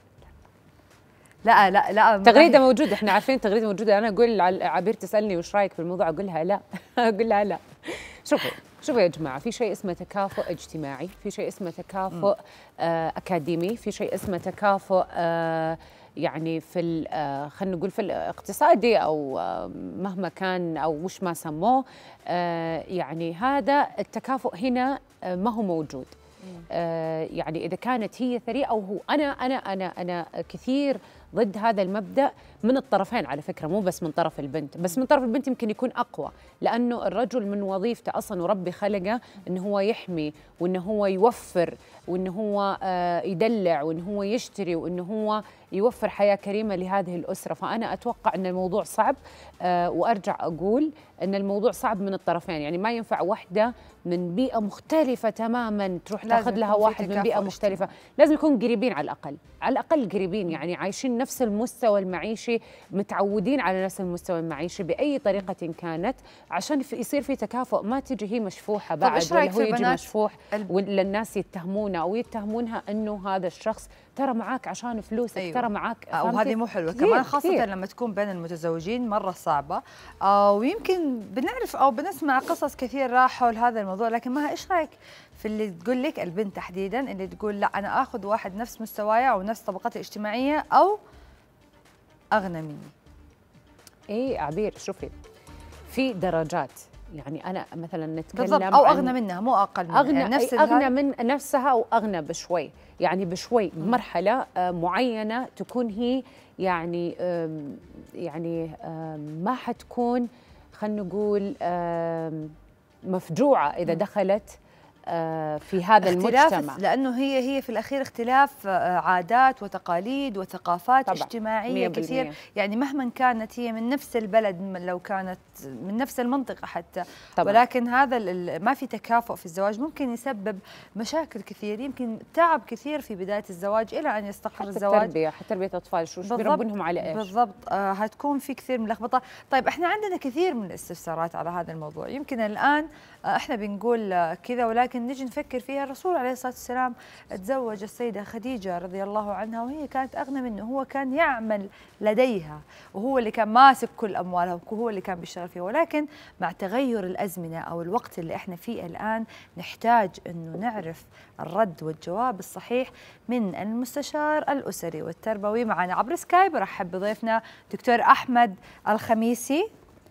S2: لا
S1: تغريده موجوده، احنا عارفين تغريده موجوده. انا اقول عبير تسالني وش رايك في الموضوع، اقول لها لا اقول لها لا. شوفوا يا جماعه، في شيء اسمه تكافؤ اجتماعي، في شيء اسمه تكافؤ اكاديمي، في شيء اسمه تكافؤ يعني في خلينا نقول في الاقتصادي او مهما كان او وش ما سموه. يعني هذا التكافؤ هنا ما هو موجود. يعني إذا كانت هي ثرية أو هو، أنا كثير ضد هذا المبدأ من الطرفين على فكرة، مو بس من طرف البنت، بس من طرف البنت يمكن يكون أقوى، لأنه الرجل من وظيفته أصلاً وربي خلقه إنه هو يحمي وإنه هو يوفر وإنه هو يدلع وإنه هو يشتري وإنه هو يوفر حياة كريمة لهذه الأسرة. فأنا أتوقع أن الموضوع صعب، وأرجع أقول أن الموضوع صعب من الطرفين. يعني ما ينفع واحدة من بيئة مختلفة تماماً تروح تاخذ لها واحد من بيئة مختلفة. لازم يكون قريبين على الأقل قريبين، يعني عايشين نفس المستوى المعيشي، متعودين على نفس المستوى المعيشي بأي طريقة كانت، عشان يصير في تكافؤ. ما تجي هي مشفوحة بعد ولا هو يجي مشفوح ولا الناس يتهمونه أو يتهمونها أنه هذا الشخص ترى معاك عشان فلوسك. أيوة. ترى معاك،
S2: وهذه مو حلوة كمان، خاصة لما تكون بين المتزوجين مرة صعبة. ويمكن بنعرف أو بنسمع قصص كثيرة حول هذا الموضوع، لكن ما إيش رأيك في اللي تقول لك البنت تحديدا اللي تقول لا أنا آخذ واحد نفس مستواي أو نفس طبقتي الاجتماعية أو أغنى مني؟ إيه
S1: عبير، شوفي في درجات. يعني أنا مثلا نتكلم
S2: بالضبط، أو أغنى منها مو أقل منها،
S1: أغنى يعني أغنى من نفسها أو أغنى بشوي، يعني بشوي بمرحلة معينة تكون هي يعني ما حتكون خلينا نقول مفجوعة إذا دخلت في هذا المجتمع،
S2: لأنه هي في الأخير اختلاف عادات وتقاليد وثقافات طبعًا اجتماعية كثير. يعني مهما كانت هي من نفس البلد، لو كانت من نفس المنطقة حتى طبعًا. ولكن هذا ما في تكافؤ في الزواج ممكن يسبب مشاكل كثير، يمكن تعب كثير في بداية الزواج إلى أن يستقر الزواج.
S1: حتى تربية أطفال شو بيربونهم على إيش
S2: بالضبط. هتكون في كثير من لخبطة. طيب احنا عندنا كثير من الاستفسارات على هذا الموضوع. يمكن الآن احنا بنقول كذا، ولكن نجي نفكر فيها. الرسول عليه الصلاة والسلام تزوج السيدة خديجة رضي الله عنها وهي كانت أغنى منه، هو كان يعمل لديها وهو اللي كان ماسك كل أموالها وهو اللي كان بيشتغل فيها. ولكن مع تغير الأزمنة أو الوقت اللي احنا فيه الآن نحتاج أنه نعرف الرد والجواب الصحيح من المستشار الأسري والتربوي. معنا عبر سكايب رحب بضيفنا دكتور أحمد الخميسي.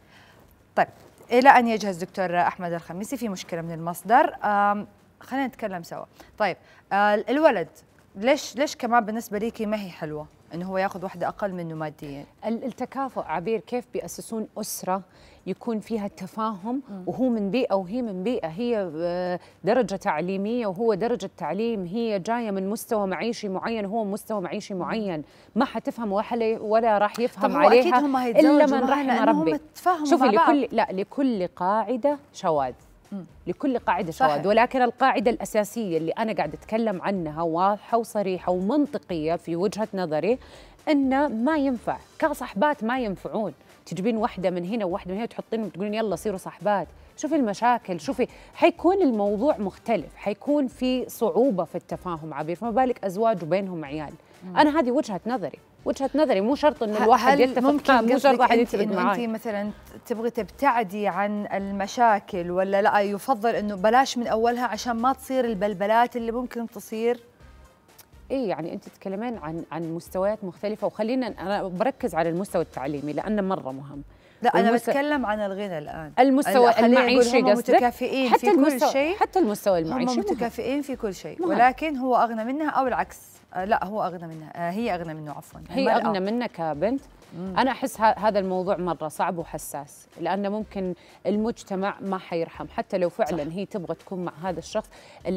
S2: طيب إلى أن يجهز دكتور أحمد الخميسي، في مشكلة من المصدر، خلينا نتكلم سوا. طيب الولد ليش كمان بالنسبة ليكي ما هي حلوة إنه هو ياخذ واحدة أقل منه ماديا؟
S1: التكافؤ عبير، كيف بيأسسون أسرة يكون فيها التفاهم وهو من بيئة وهي من بيئة، هي درجة تعليمية وهو درجة تعليم، هي جاية من مستوى معيشي معين وهو مستوى معيشي معين، ما حتفهم ولا راح يفهم عليها إلا من رحم ربي. شوفي لكل قاعدة شواذ، لكل قاعدة شواذ، ولكن القاعدة الأساسية اللي أنا قاعدة أتكلم عنها واضحة وصريحة ومنطقية في وجهة نظري إن ما ينفع كصحبات، ما ينفعون تجيبين واحدة من هنا وواحدة من هنا وتحطين وتقولين يلا صيروا صحبات. شوفي المشاكل، شوفي حيكون الموضوع مختلف، حيكون في صعوبة في التفاهم عبير، فما بالك أزواج وبينهم عيال. أنا هذه وجهة نظري، مو شرط إن الواحد يتفق، مو شرط واحد يتفق معاي.
S2: أنت مثلا تبغي تبتعدي عن المشاكل ولا لا يفضل إنه بلاش من أولها عشان ما تصير البلبلات اللي ممكن تصير؟
S1: إيه يعني أنت تتكلمين عن مستويات مختلفة، وخلينا أنا بركز على المستوى التعليمي لأنه مرة مهم.
S2: لا أنا بتكلم عن الغنى الآن،
S1: المستوى المعيشي قصدك؟
S2: متكافئين في كل شيء،
S1: حتى المستوى المعيشي
S2: هم متكافئين في كل شيء، ولكن هو أغنى منها أو العكس. لا هو أغنى منها، هي أغنى منه عفوا،
S1: هي أغنى منك كبنت. أنا أحس هذا الموضوع مرة صعب وحساس، لأنه ممكن المجتمع ما حيرحم حتى لو فعلا صح. هي تبغى تكون مع هذا الشخص.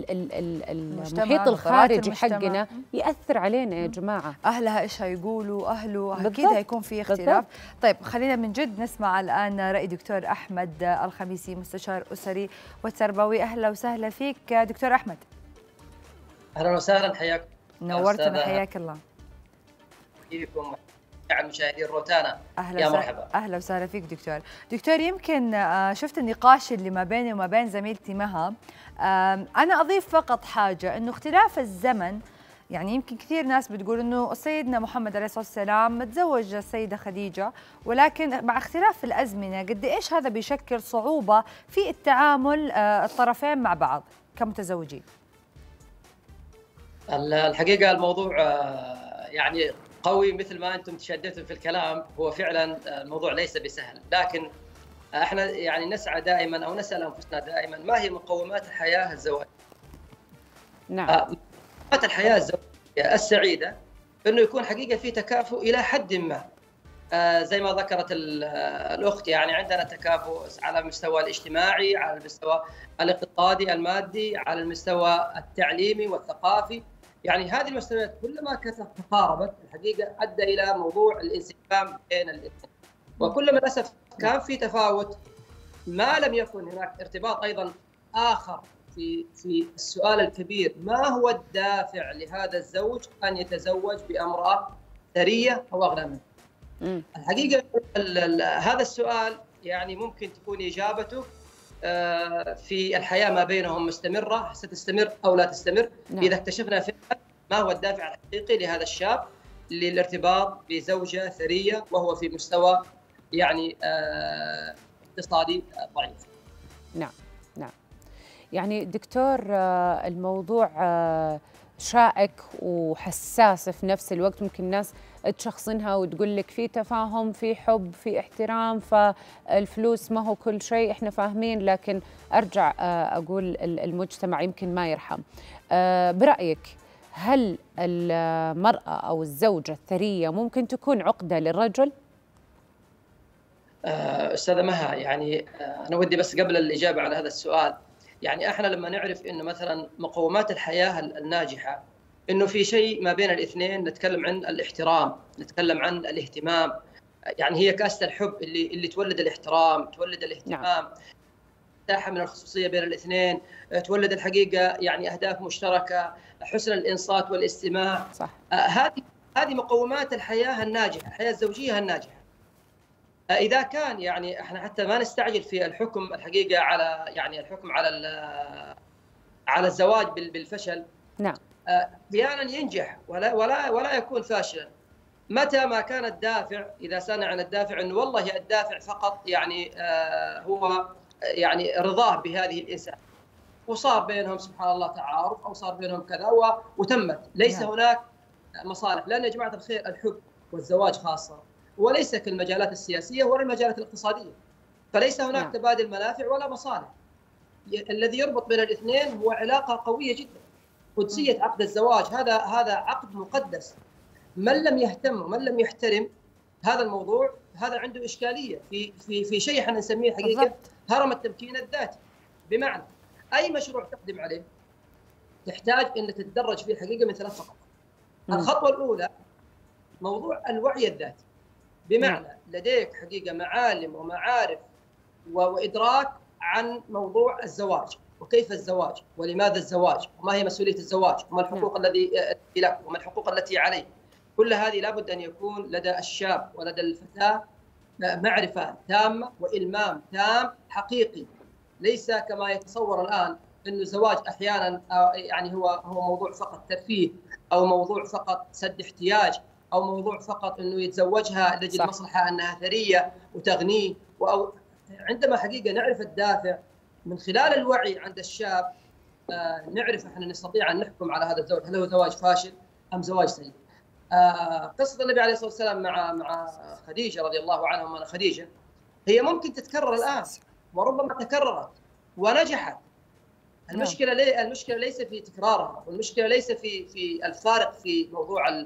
S1: المحيط الخارجي حقنا يأثر علينا يا جماعة.
S2: أهلها إيش هيقولوا، أهله أكيد هيكون في اختلاف. طيب خلينا من جد نسمع الآن رأي دكتور أحمد الخميسي، مستشار أسري وتربوي. أهلا وسهلا فيك دكتور أحمد.
S11: أهلا وسهلا، حياك،
S2: نورتنا، حياك الله.
S11: فيكم مع المشاهدين روتانا.
S2: يا مرحبا. اهلا وسهلا فيك دكتور. دكتور، يمكن شفت النقاش اللي ما بيني وما بين زميلتي مها. انا اضيف فقط حاجه، انه اختلاف الزمن، يعني يمكن كثير ناس بتقول انه سيدنا محمد عليه الصلاه والسلام تزوج السيده خديجه، ولكن مع اختلاف الازمنه قد ايش هذا بيشكل صعوبه في التعامل الطرفين مع بعض كمتزوجين.
S11: الحقيقه الموضوع يعني قوي مثل ما انتم تشددتوا في الكلام. هو فعلا الموضوع ليس بسهل، لكن احنا يعني نسعى دائما او نسال انفسنا دائما ما هي مقومات الحياه الزواجيه.
S1: نعم.
S11: مقومات الحياه الزواجيه السعيده انه يكون حقيقه في تكافؤ الى حد ما. زي ما ذكرت الاخت، يعني عندنا تكافؤ على المستوى الاجتماعي، على المستوى الاقتصادي المادي، على المستوى التعليمي والثقافي. يعني هذه المستويات كلما تقاربت الحقيقه ادى الى موضوع الانسجام بين الاثنين، وكلما للاسف كان في تفاوت ما لم يكن هناك ارتباط ايضا اخر في السؤال الكبير: ما هو الدافع لهذا الزوج ان يتزوج بامراه ثريه او اغنى منه؟ الحقيقه هذا السؤال يعني ممكن تكون اجابته في الحياه ما بينهم مستمره، ستستمر او لا تستمر. نعم. اذا اكتشفنا فعلا ما هو الدافع الحقيقي لهذا الشاب للارتباط بزوجه ثريه وهو في مستوى يعني اقتصادي ضعيف.
S1: نعم نعم. يعني دكتور، الموضوع شائك وحساس في نفس الوقت. ممكن الناس تشخصنها وتقول لك في تفاهم، في حب، في احترام، فالفلوس ما هو كل شيء، احنا فاهمين. لكن ارجع اقول المجتمع يمكن ما يرحم. برأيك هل المرأة او الزوجة الثرية ممكن تكون عقدة للرجل؟
S11: استاذة مها، يعني انا ودي بس قبل الاجابة على هذا السؤال، يعني احنا لما نعرف انه مثلا مقومات الحياه الناجحه انه في شيء ما بين الاثنين، نتكلم عن الاحترام، نتكلم عن الاهتمام. يعني هي كاسه الحب اللي تولد الاحترام، تولد الاهتمام، مساحه من الخصوصيه بين الاثنين، تولد الحقيقه يعني اهداف مشتركه، حسن الانصات والاستماع.
S1: صح.
S11: هذه مقومات الحياه الناجحه، الحياه الزوجيه الناجحه. إذا كان يعني احنا حتى ما نستعجل في الحكم الحقيقة على يعني الحكم على الزواج بالفشل.
S1: نعم.
S11: أحيانا ينجح ولا يكون فاشلا. متى ما كان الدافع، إذا سألنا عن الدافع إنه والله الدافع فقط يعني هو يعني رضاه بهذه الإنسان، وصار بينهم سبحان الله تعارف أو صار بينهم كذا وتمت، ليس هناك مصالح. لأن يا جماعة الخير الحب والزواج خاصة، وليس كالمجالات السياسية ولا المجالات الاقتصادية، فليس هناك تبادل منافع ولا مصالح. الذي يربط بين الاثنين هو علاقة قوية جدا. قدسية عقد الزواج هذا عقد مقدس. من لم يهتم ومن لم يحترم هذا الموضوع، هذا عنده إشكالية في شيء احنا نسميه حقيقة هرم التمكين الذاتي. بمعنى أي مشروع تقدم عليه تحتاج أن تتدرج فيه حقيقة من 3 خطوات. الخطوة الأولى موضوع الوعي الذاتي، بمعنى لديك حقيقة معالم ومعارف وإدراك عن موضوع الزواج، وكيف الزواج، ولماذا الزواج، وما هي مسؤولية الزواج، وما الحقوق التي لك، وما الحقوق التي عليك. كل هذه لابد أن يكون لدى الشاب ولدى الفتاة معرفة تامة وإلمام تام حقيقي، ليس كما يتصور الآن أن الزواج أحيانا يعني هو موضوع فقط ترفيه، أو موضوع فقط سد احتياج، أو موضوع فقط أنه يتزوجها لأجل مصلحة أنها ثرية وتغنيه. عندما حقيقة نعرف الدافع من خلال الوعي عند الشاب، نعرف احنا نستطيع أن نحكم على هذا الزواج، هل هو زواج فاشل أم زواج سيء. قصة النبي عليه الصلاة والسلام مع خديجة رضي الله عنها، ومن خديجة هي ممكن تتكرر الآن، وربما تكررت ونجحت. المشكلة ليس في تكرارها، والمشكلة ليس في الفارق في موضوع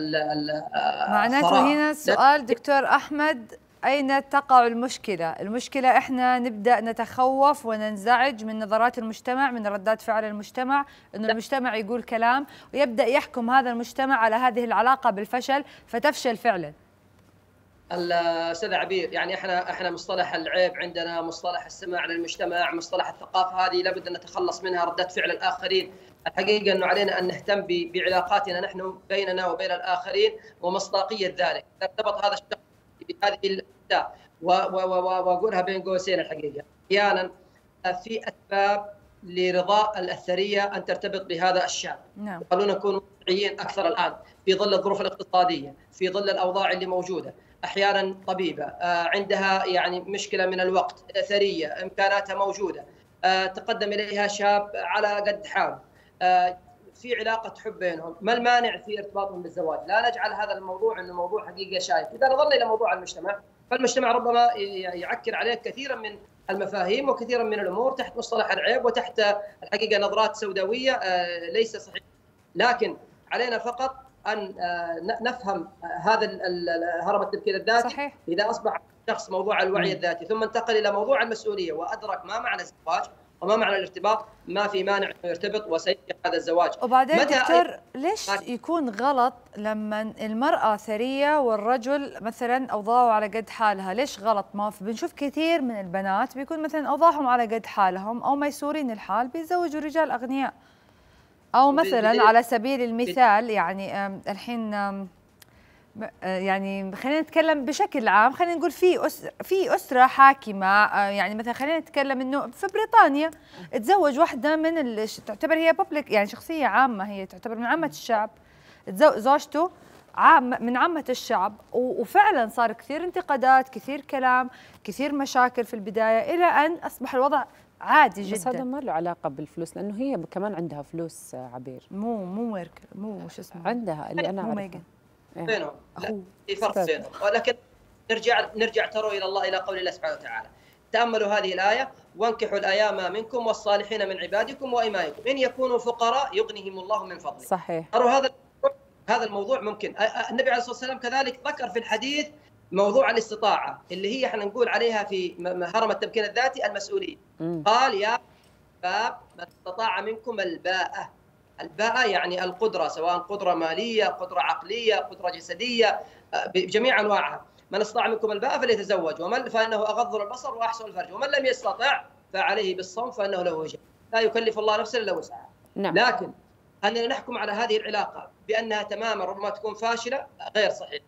S2: معناته هنا السؤال دكتور أحمد، أين تقع المشكلة؟ المشكلة إحنا نبدأ نتخوف وننزعج من نظرات المجتمع، من ردات فعل المجتمع، إنه المجتمع يقول كلام ويبدأ يحكم هذا المجتمع على هذه العلاقة بالفشل فتفشل فعلا.
S11: استاذ عبير، يعني احنا مصطلح العيب عندنا، مصطلح السماع للمجتمع، مصطلح الثقافه، هذه لابد ان نتخلص منها، رده فعل الاخرين. الحقيقه انه علينا ان نهتم بعلاقاتنا نحن بيننا وبين الاخرين ومصداقيه ذلك. ارتبط هذا الشخص بهذه الاشياء واقولها بين قوسين، الحقيقه احيانا في اسباب لرضاء الثريه ان ترتبط بهذا الشاب.
S2: نعم.
S11: خلونا نكون واقعيين اكثر الان في ظل الظروف الاقتصاديه، في ظل الاوضاع اللي موجوده. احيانا طبيبه عندها يعني مشكله من الوقت، ثريه امكاناتها موجوده، تقدم اليها شاب على قد حاله، في علاقه حب بينهم، ما المانع في ارتباطهم بالزواج؟ لا نجعل هذا الموضوع انه موضوع حقيقه شائك. اذا نظرنا الى موضوع المجتمع، فالمجتمع ربما يعكر عليه كثيرا من المفاهيم وكثيرا من الامور تحت مصطلح العيب وتحت الحقيقه نظرات سوداويه ليس صحيح. لكن علينا فقط ان نفهم هذا هرم التفكير الذاتي.
S2: صحيح.
S11: اذا اصبح شخص موضوع الوعي الذاتي ثم انتقل الى موضوع المسؤوليه وادرك ما معنى الزواج وما معنى الارتباط، ما في مانع انه يرتبط وسينجح هذا الزواج.
S2: وبعدين دكتور، ليش يكون غلط لما المرأة ثرية والرجل مثلا أوضاعه على قد حالها؟ ليش غلط؟ ما بنشوف كثير من البنات بيكون مثلا أوضاعهم على قد حالهم أو ميسورين الحال بيتزوجوا رجال أغنياء، أو مثلا على سبيل المثال يعني الحين يعني خلينا نتكلم بشكل عام، خلينا نقول في أسرة حاكمة، يعني مثلا خلينا نتكلم إنه في بريطانيا تزوج واحدة من تعتبر هي بابليك، يعني شخصية عامة، هي تعتبر من عامة الشعب، زوجته من عامة الشعب، وفعلا صار كثير انتقادات، كثير كلام، كثير مشاكل في البداية، إلى أن أصبح الوضع عادي جدا.
S1: بس هذا ما له علاقة بالفلوس، لأنه هي كمان عندها فلوس عبير.
S2: مو شو اسمه،
S1: عندها اللي أنا أعرفه
S11: بينهم في فرق بينهم. ولكن نرجع تروا الى الله، الى قول الله سبحانه وتعالى: تاملوا هذه الايه: وانكحوا الايام منكم والصالحين من عبادكم وامائكم ان يكونوا فقراء يغنيهم الله من فضله.
S1: صحيح.
S11: تروا هذا الموضوع ممكن. النبي عليه الصلاه والسلام كذلك ذكر في الحديث موضوع الاستطاعه اللي هي احنا نقول عليها في هرم التمكين الذاتي المسؤوليه. قال: يا شباب من استطاع منكم الباءة. الباءة يعني القدرة، سواء قدرة مالية، قدرة عقلية، قدرة جسدية، بجميع أنواعها. من استطاع منكم الباءة فليتزوج، ومن فإنه أغض للبصر وأحسن الفرج، ومن لم يستطع فعليه بالصوم فإنه له وجه. لا يكلف الله نفسا إلا وسعها.
S1: نعم.
S11: لكن أننا نحكم على هذه العلاقة بأنها تماما ربما تكون فاشلة غير صحيح.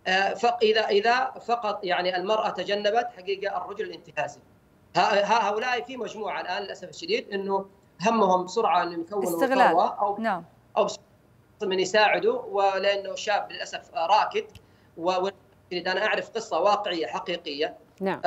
S11: إذا فقط يعني المرأة تجنبت حقيقة الرجل الانتهازي. هؤلاء في مجموعة الآن للأسف الشديد إنه همهم بسرعه ان يكونوا
S2: استغلال
S11: او من يساعدوا، ولانه شاب للاسف راكد. انا اعرف قصه واقعيه حقيقيه.
S1: نعم.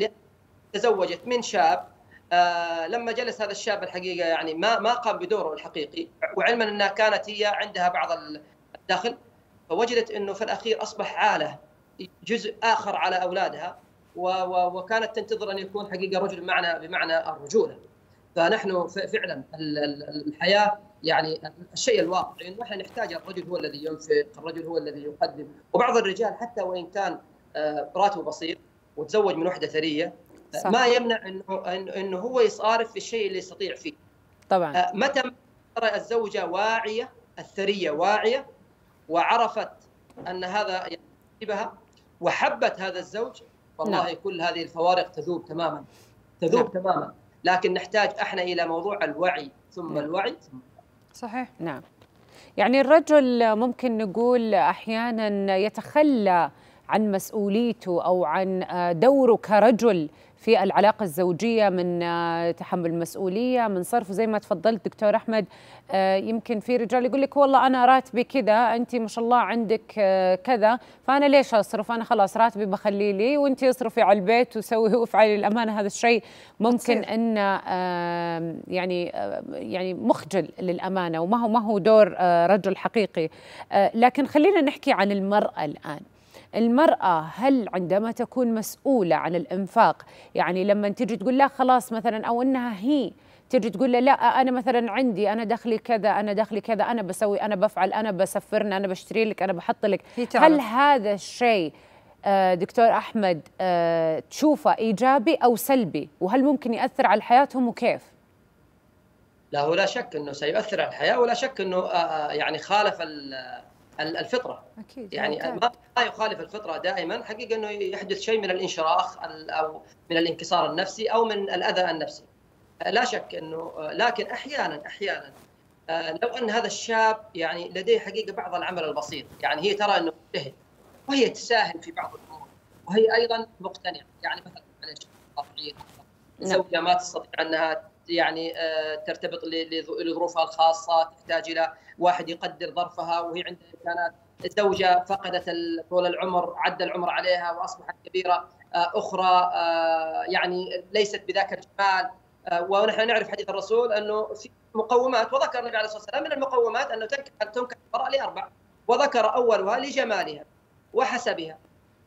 S11: تزوجت من شاب، لما جلس هذا الشاب الحقيقه يعني ما قام بدوره الحقيقي، وعلما انها كانت هي عندها بعض الدخل، فوجدت انه في الاخير اصبح عاله جزء اخر على اولادها، وكانت تنتظر ان يكون حقيقه رجل بمعنى الرجوله. فنحن فعلا الحياه يعني الشيء الواقع انه احنا نحتاج الرجل هو الذي ينفق، الرجل هو الذي يقدم. وبعض الرجال حتى وان كان راتبه بسيط وتزوج من وحده ثريه، ما يمنع انه هو يصارف في الشيء اللي يستطيع فيه.
S1: طبعا
S11: متى ترى الزوجه واعيه، الثريه واعيه وعرفت ان هذا يعجبها وحبت هذا الزوج، والله كل هذه الفوارق تذوب تماما. تماما. لكن نحتاج احنا الى موضوع الوعي ثم الوعي.
S2: صحيح.
S1: نعم. يعني الرجل ممكن نقول احيانا يتخلى عن مسؤوليته او عن دوره كرجل في العلاقة الزوجية، من تحمل المسؤولية، من صرفه زي ما تفضلت دكتور أحمد. يمكن في رجال يقول لك والله أنا راتبي كذا، أنت ما شاء الله عندك كذا، فأنا ليش أصرف؟ أنا خلاص راتبي بخليه لي وأنت اصرفي على البيت وسوي وافعلي. الأمانة هذا الشيء ممكن أن يعني مخجل للأمانة، وما هو دور رجل حقيقي. لكن خلينا نحكي عن المرأة الآن. المرأة هل عندما تكون مسؤولة عن الإنفاق، يعني لما تجي تقول لا خلاص مثلا، أو أنها هي تجي تقول لا أنا مثلا عندي، أنا دخلي كذا، أنا دخلي كذا، أنا بسوي، أنا بفعل، أنا بسفرنا، أنا بشتري لك، أنا بحط لك، هل هذا الشيء دكتور أحمد تشوفه إيجابي أو سلبي؟ وهل ممكن يأثر على حياتهم وكيف؟
S11: لا، ولا شك أنه سيؤثر على الحياة، ولا شك أنه يعني خالف الفطرة.
S1: أكيد
S11: يعني ما يخالف الفطرة دائما حقيقة أنه يحدث شيء من الانشراح أو من الانكسار النفسي أو من الأذى النفسي، لا شك أنه، لكن أحيانا لو أن هذا الشاب يعني لديه حقيقة بعض العمل البسيط، يعني هي ترى أنه مجتهد وهي تساهم في بعض الأمور وهي أيضا مقتنعة، يعني مثلا زوجة ما تستطيع أنها يعني ترتبط لظروفها الخاصة، تحتاج إلى واحد يقدر ظرفها وهي عندها إمكانات، الزوجة فقدت طول العمر، عدى العمر عليها وأصبحت كبيرة، أخرى يعني ليست بذاك الجمال، ونحن نعرف حديث الرسول أنه في مقومات، وذكر النبي عليه الصلاة والسلام من المقومات أنه تنكح المرأة لأربع، وذكر أولها لجمالها وحسبها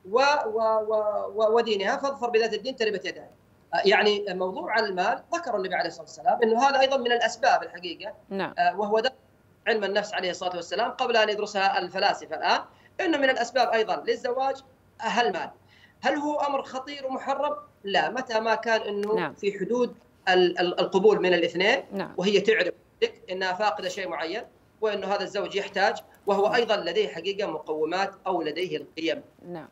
S11: ودينها، فاظفر بذات الدين تربت يدها. يعني موضوع المال ذكر النبي عليه الصلاة والسلام أنه هذا أيضا من الأسباب الحقيقة،
S1: نعم.
S11: وهو ده علم النفس عليه الصلاة والسلام قبل أن يدرسها الفلاسفة الآن، إنه من الأسباب أيضا للزواج المال. هل هو أمر خطير ومحرم؟ لا، متى ما كان أنه
S1: نعم.
S11: في حدود القبول من الاثنين،
S1: نعم.
S11: وهي تعرف أنها فاقدة شيء معين وأنه هذا الزوج يحتاج، وهو أيضا لديه حقيقة مقومات أو لديه القيم.
S1: نعم.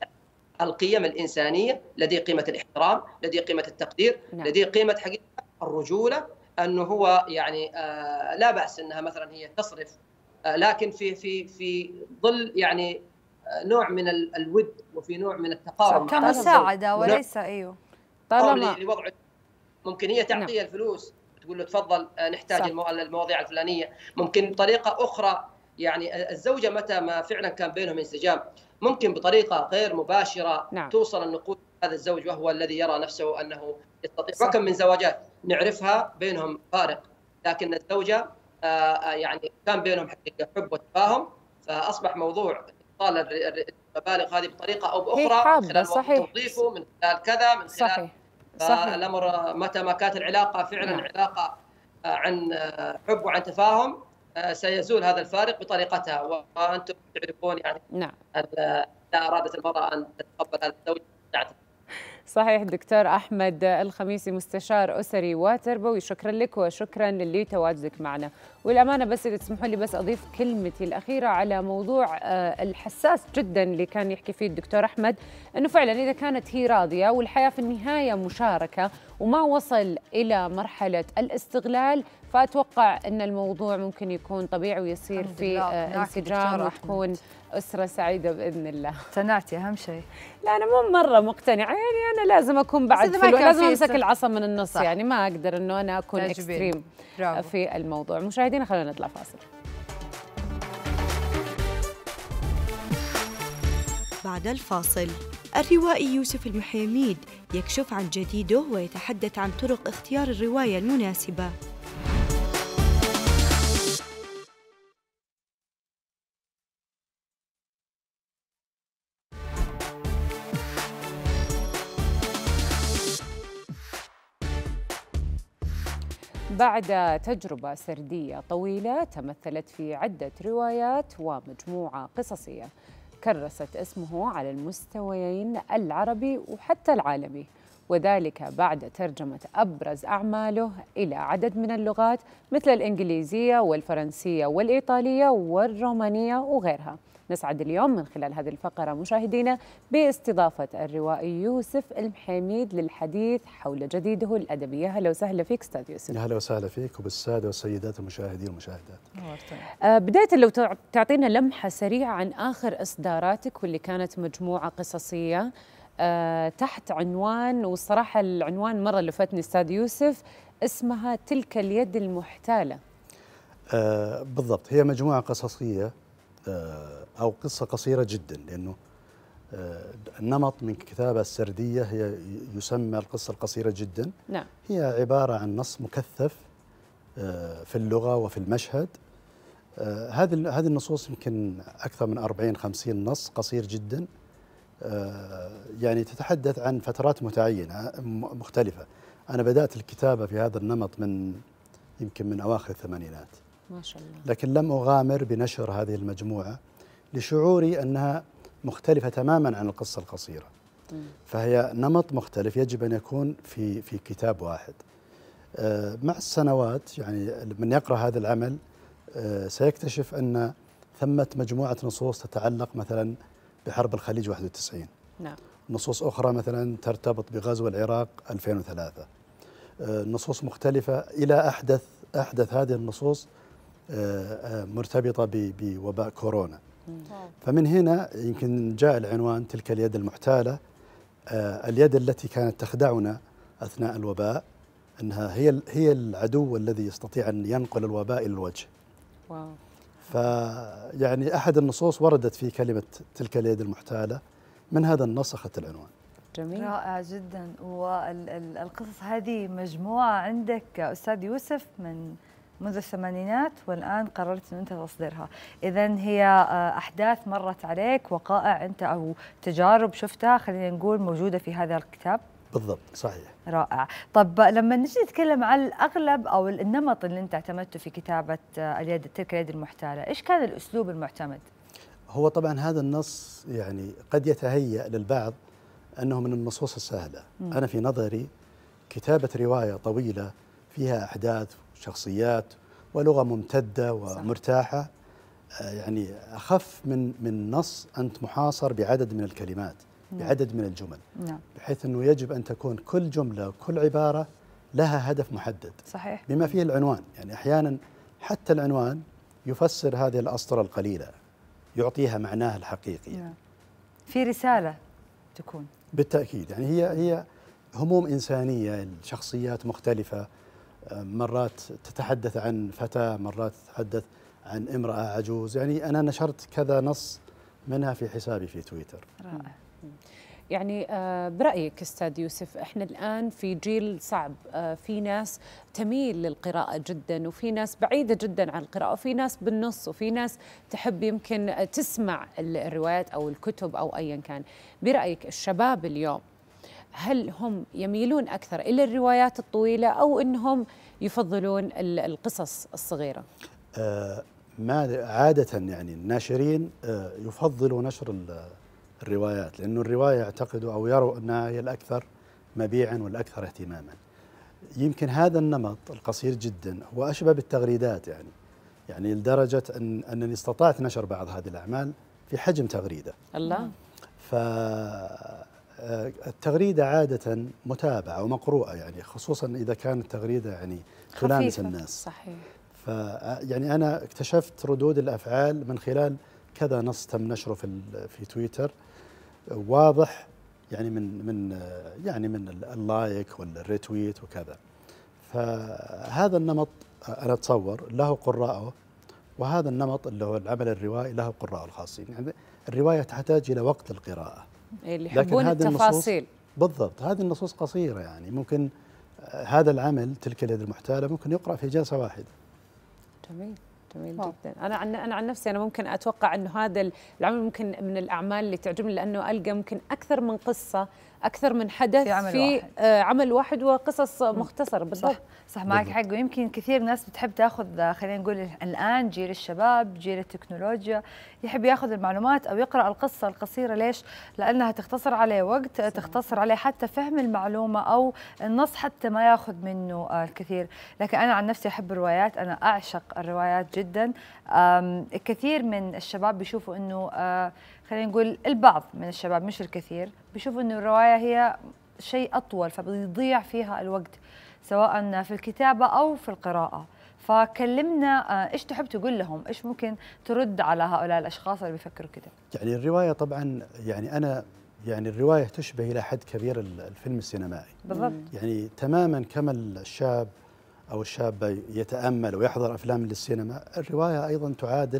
S11: القيم الإنسانية، لديه قيمة الاحترام، لديه قيمة التقدير،
S1: نعم.
S11: لديه قيمة حقيقة الرجولة، أنه هو يعني لا بأس أنها مثلا هي تصرف، لكن في ظل يعني نوع من الود وفي نوع من التقارب
S2: كمساعدة وليس
S11: طالما لوضع، ممكن هي تعطيه الفلوس تقول له تفضل نحتاج المواضيع الفلانية، ممكن بطريقة أخرى. يعني الزوجة متى ما فعلا كان بينهم انسجام ممكن بطريقة غير مباشرة توصل النقود هذا الزوج وهو الذي يرى نفسه أنه يستطيع. وكم من زواجات نعرفها بينهم فارق، لكن الزوجة يعني كان بينهم حقيقة حب وتفاهم، فأصبح موضوع إيصال المبالغ هذه بطريقة أو بأخرى من خلال توظيفه، من خلال كذا، من خلال الأمر متى ما كانت العلاقة فعلا علاقة عن حب وعن تفاهم سيزول هذا الفارق بطريقتها. وأنتم تعرفون يعني إذا أرادت المرأة أن تتقبل هذا الزوج.
S1: صحيح. دكتور أحمد الخميسي، مستشار أسري وتربوي، شكرا لك وشكرا لتواجدك معنا. والأمانة بس إذا تسمحوا لي بس أضيف كلمتي الأخيرة على موضوع الحساس جدا اللي كان يحكي فيه الدكتور أحمد، أنه فعلا إذا كانت هي راضية والحياة في النهاية مشاركة وما وصل إلى مرحلة الاستغلال، فأتوقع أن الموضوع ممكن يكون طبيعي ويصير في انسجام وتكون أسرة سعيدة بإذن الله.
S2: اقتنعتي أهم شيء؟
S1: لا أنا مو مرة مقتنعة، يعني أنا لازم أكون بعد لازم أمسك العصا من النص، صح. يعني ما أقدر أنه أنا أكون إكستريم في الموضوع. مشاهدينا خلونا نطلع فاصل.
S3: بعد الفاصل الروائي يوسف المحيميد يكشف عن جديده ويتحدث عن طرق اختيار الرواية المناسبة.
S1: بعد تجربة سردية طويلة تمثلت في عدة روايات ومجموعة قصصية كرست اسمه على المستويين العربي وحتى العالمي، وذلك بعد ترجمة أبرز أعماله إلى عدد من اللغات مثل الإنجليزية والفرنسية والإيطالية والرومانية وغيرها. نسعد اليوم من خلال هذه الفقرة مشاهدينا باستضافة الروائي يوسف المحيميد للحديث حول جديده الأدبي. أهلا وسهلا فيك أستاذ يوسف.
S12: أهلا وسهلا فيك وبالسادة والسيدات المشاهدين والمشاهدات.
S1: بداية لو تعطينا لمحة سريعة عن آخر إصداراتك واللي كانت مجموعة قصصية تحت عنوان، والصراحة العنوان مرة لفتني أستاذ يوسف، اسمها تلك اليد المحتالة.
S12: بالضبط، هي مجموعة قصصية أو قصة قصيرة جدا، لأنه النمط من كتابة السردية هي يسمى القصة القصيرة جدا.
S1: نعم.
S12: هي عبارة عن نص مكثف في اللغة وفي المشهد. هذه النصوص يمكن أكثر من 40-50 نص قصير جدا، يعني تتحدث عن فترات متعينة مختلفة. أنا بدأت الكتابة في هذا النمط يمكن من أواخر الثمانينات
S1: ما شاء الله،
S12: لكن لم أغامر بنشر هذه المجموعة لشعوري أنها مختلفة تماما عن القصة القصيرة. فهي نمط مختلف يجب أن يكون في كتاب واحد. مع السنوات يعني من يقرأ هذا العمل سيكتشف أن ثمة مجموعة نصوص تتعلق مثلا بحرب الخليج 91.
S1: نعم.
S12: نصوص أخرى مثلا ترتبط بغزو العراق 2003. نصوص مختلفة إلى أحدث هذه النصوص مرتبطة بوباء كورونا. فمن هنا يمكن جاء العنوان تلك اليد المحتالة، اليد التي كانت تخدعنا أثناء الوباء، أنها هي العدو الذي يستطيع أن ينقل الوباء إلى الوجه.
S1: واو.
S12: فيعني أحد النصوص وردت في كلمة تلك اليد المحتالة، من هذا النص أخذت العنوان.
S1: جميل.
S2: رائع جدا. والقصص هذه مجموعة عندك أستاذ يوسف منذ الثمانينات، والآن قررت أن أنت تصدرها. إذن هي أحداث مرت عليك، وقائع أنت أو تجارب شفتها خلينا نقول موجودة في هذا الكتاب.
S12: بالضبط، صحيح.
S2: رائع. طب لما نجي نتكلم عن الأغلب أو النمط اللي أنت اعتمدته في كتابة تلك اليد المحتالة، إيش كان الأسلوب المعتمد؟
S12: هو طبعا هذا النص يعني قد يتهيأ للبعض أنه من النصوص السهلة. أنا في نظري كتابة رواية طويلة فيها أحداث وشخصيات ولغة ممتدة ومرتاحة يعني أخف من نص أنت محاصر بعدد من الكلمات، بعدد من الجمل، بحيث أنه يجب أن تكون كل جملة وكل عبارة لها هدف محدد.
S2: صحيح.
S12: بما فيه العنوان، يعني أحيانا حتى العنوان يفسر هذه الأسطر القليلة، يعطيها معناها الحقيقي.
S2: في رسالة تكون
S12: بالتأكيد. يعني هي هموم إنسانية، الشخصيات مختلفة، مرات تتحدث عن فتاة، مرات تتحدث عن امرأة عجوز. يعني أنا نشرت كذا نص منها في حسابي في تويتر.
S2: رائع.
S1: يعني برأيك أستاذ يوسف، إحنا الآن في جيل صعب، في ناس تميل للقراءة جدا، وفي ناس بعيدة جدا عن القراءة، وفي ناس بالنص، وفي ناس تحب يمكن تسمع الروايات أو الكتب أو أيا كان. برأيك الشباب اليوم هل هم يميلون أكثر إلى الروايات الطويلة أو أنهم يفضلون القصص الصغيرة؟
S12: ما عادة يعني الناشرين يفضلوا نشر الروايات، لأنه الرواية يعتقدوا أو يروا أنها هي الأكثر مبيعاً والأكثر اهتماماً. يمكن هذا النمط القصير جداً هو أشبه بالتغريدات، يعني لدرجة أنني استطعت نشر بعض هذه الأعمال في حجم تغريدة.
S1: الله.
S12: فالتغريدة عادة متابعة ومقروءة، يعني خصوصاً إذا كانت تغريدة يعني تلامس الناس.
S1: صحيح.
S12: يعني أنا اكتشفت ردود الأفعال من خلال كذا نص تم نشره في تويتر، واضح يعني من اللايك والريتويت وكذا. فهذا النمط أنا أتصور له قراءه، وهذا النمط اللي هو العمل الروائي له قراءه الخاصين. يعني الرواية تحتاج إلى وقت للقراءة،
S1: اللي يحبون التفاصيل.
S12: بالضبط. هذه النصوص قصيرة، يعني ممكن هذا العمل تلك اليد المحتالة ممكن يقرأ في جلسة واحدة.
S1: جميل جدا. انا عن نفسي انا ممكن اتوقع انه هذا العمل ممكن من الاعمال اللي تعجبني، لانه القى ممكن اكثر من قصه، اكثر من حدث في عمل واحد وقصص مختصره. بالضبط.
S2: صح معك حق. ويمكن كثير ناس بتحب تاخذ، خلينا نقول الان جيل الشباب، جيل التكنولوجيا، يحب ياخذ المعلومات او يقرا القصه القصيره. ليش؟ لانها تختصر عليه وقت، تختصر عليه حتى فهم المعلومه، او النص حتى ما ياخذ منه الكثير. لكن انا عن نفسي احب الروايات، انا اعشق الروايات جدا. الكثير من الشباب بيشوفوا انه خلينا نقول البعض من الشباب مش الكثير بيشوفوا انه الروايه هي شيء اطول، فبيضيع فيها الوقت سواء في الكتابه او في القراءه. فكلمنا ايش تحب تقول لهم، ايش ممكن ترد على هؤلاء الاشخاص اللي بيفكروا كده؟
S12: يعني الروايه طبعا يعني الروايه تشبه الى حد كبير الفيلم السينمائي.
S2: بالضبط.
S12: يعني تماما كما الشاب او الشابه يتامل ويحضر افلام للسينما، الروايه ايضا تعادل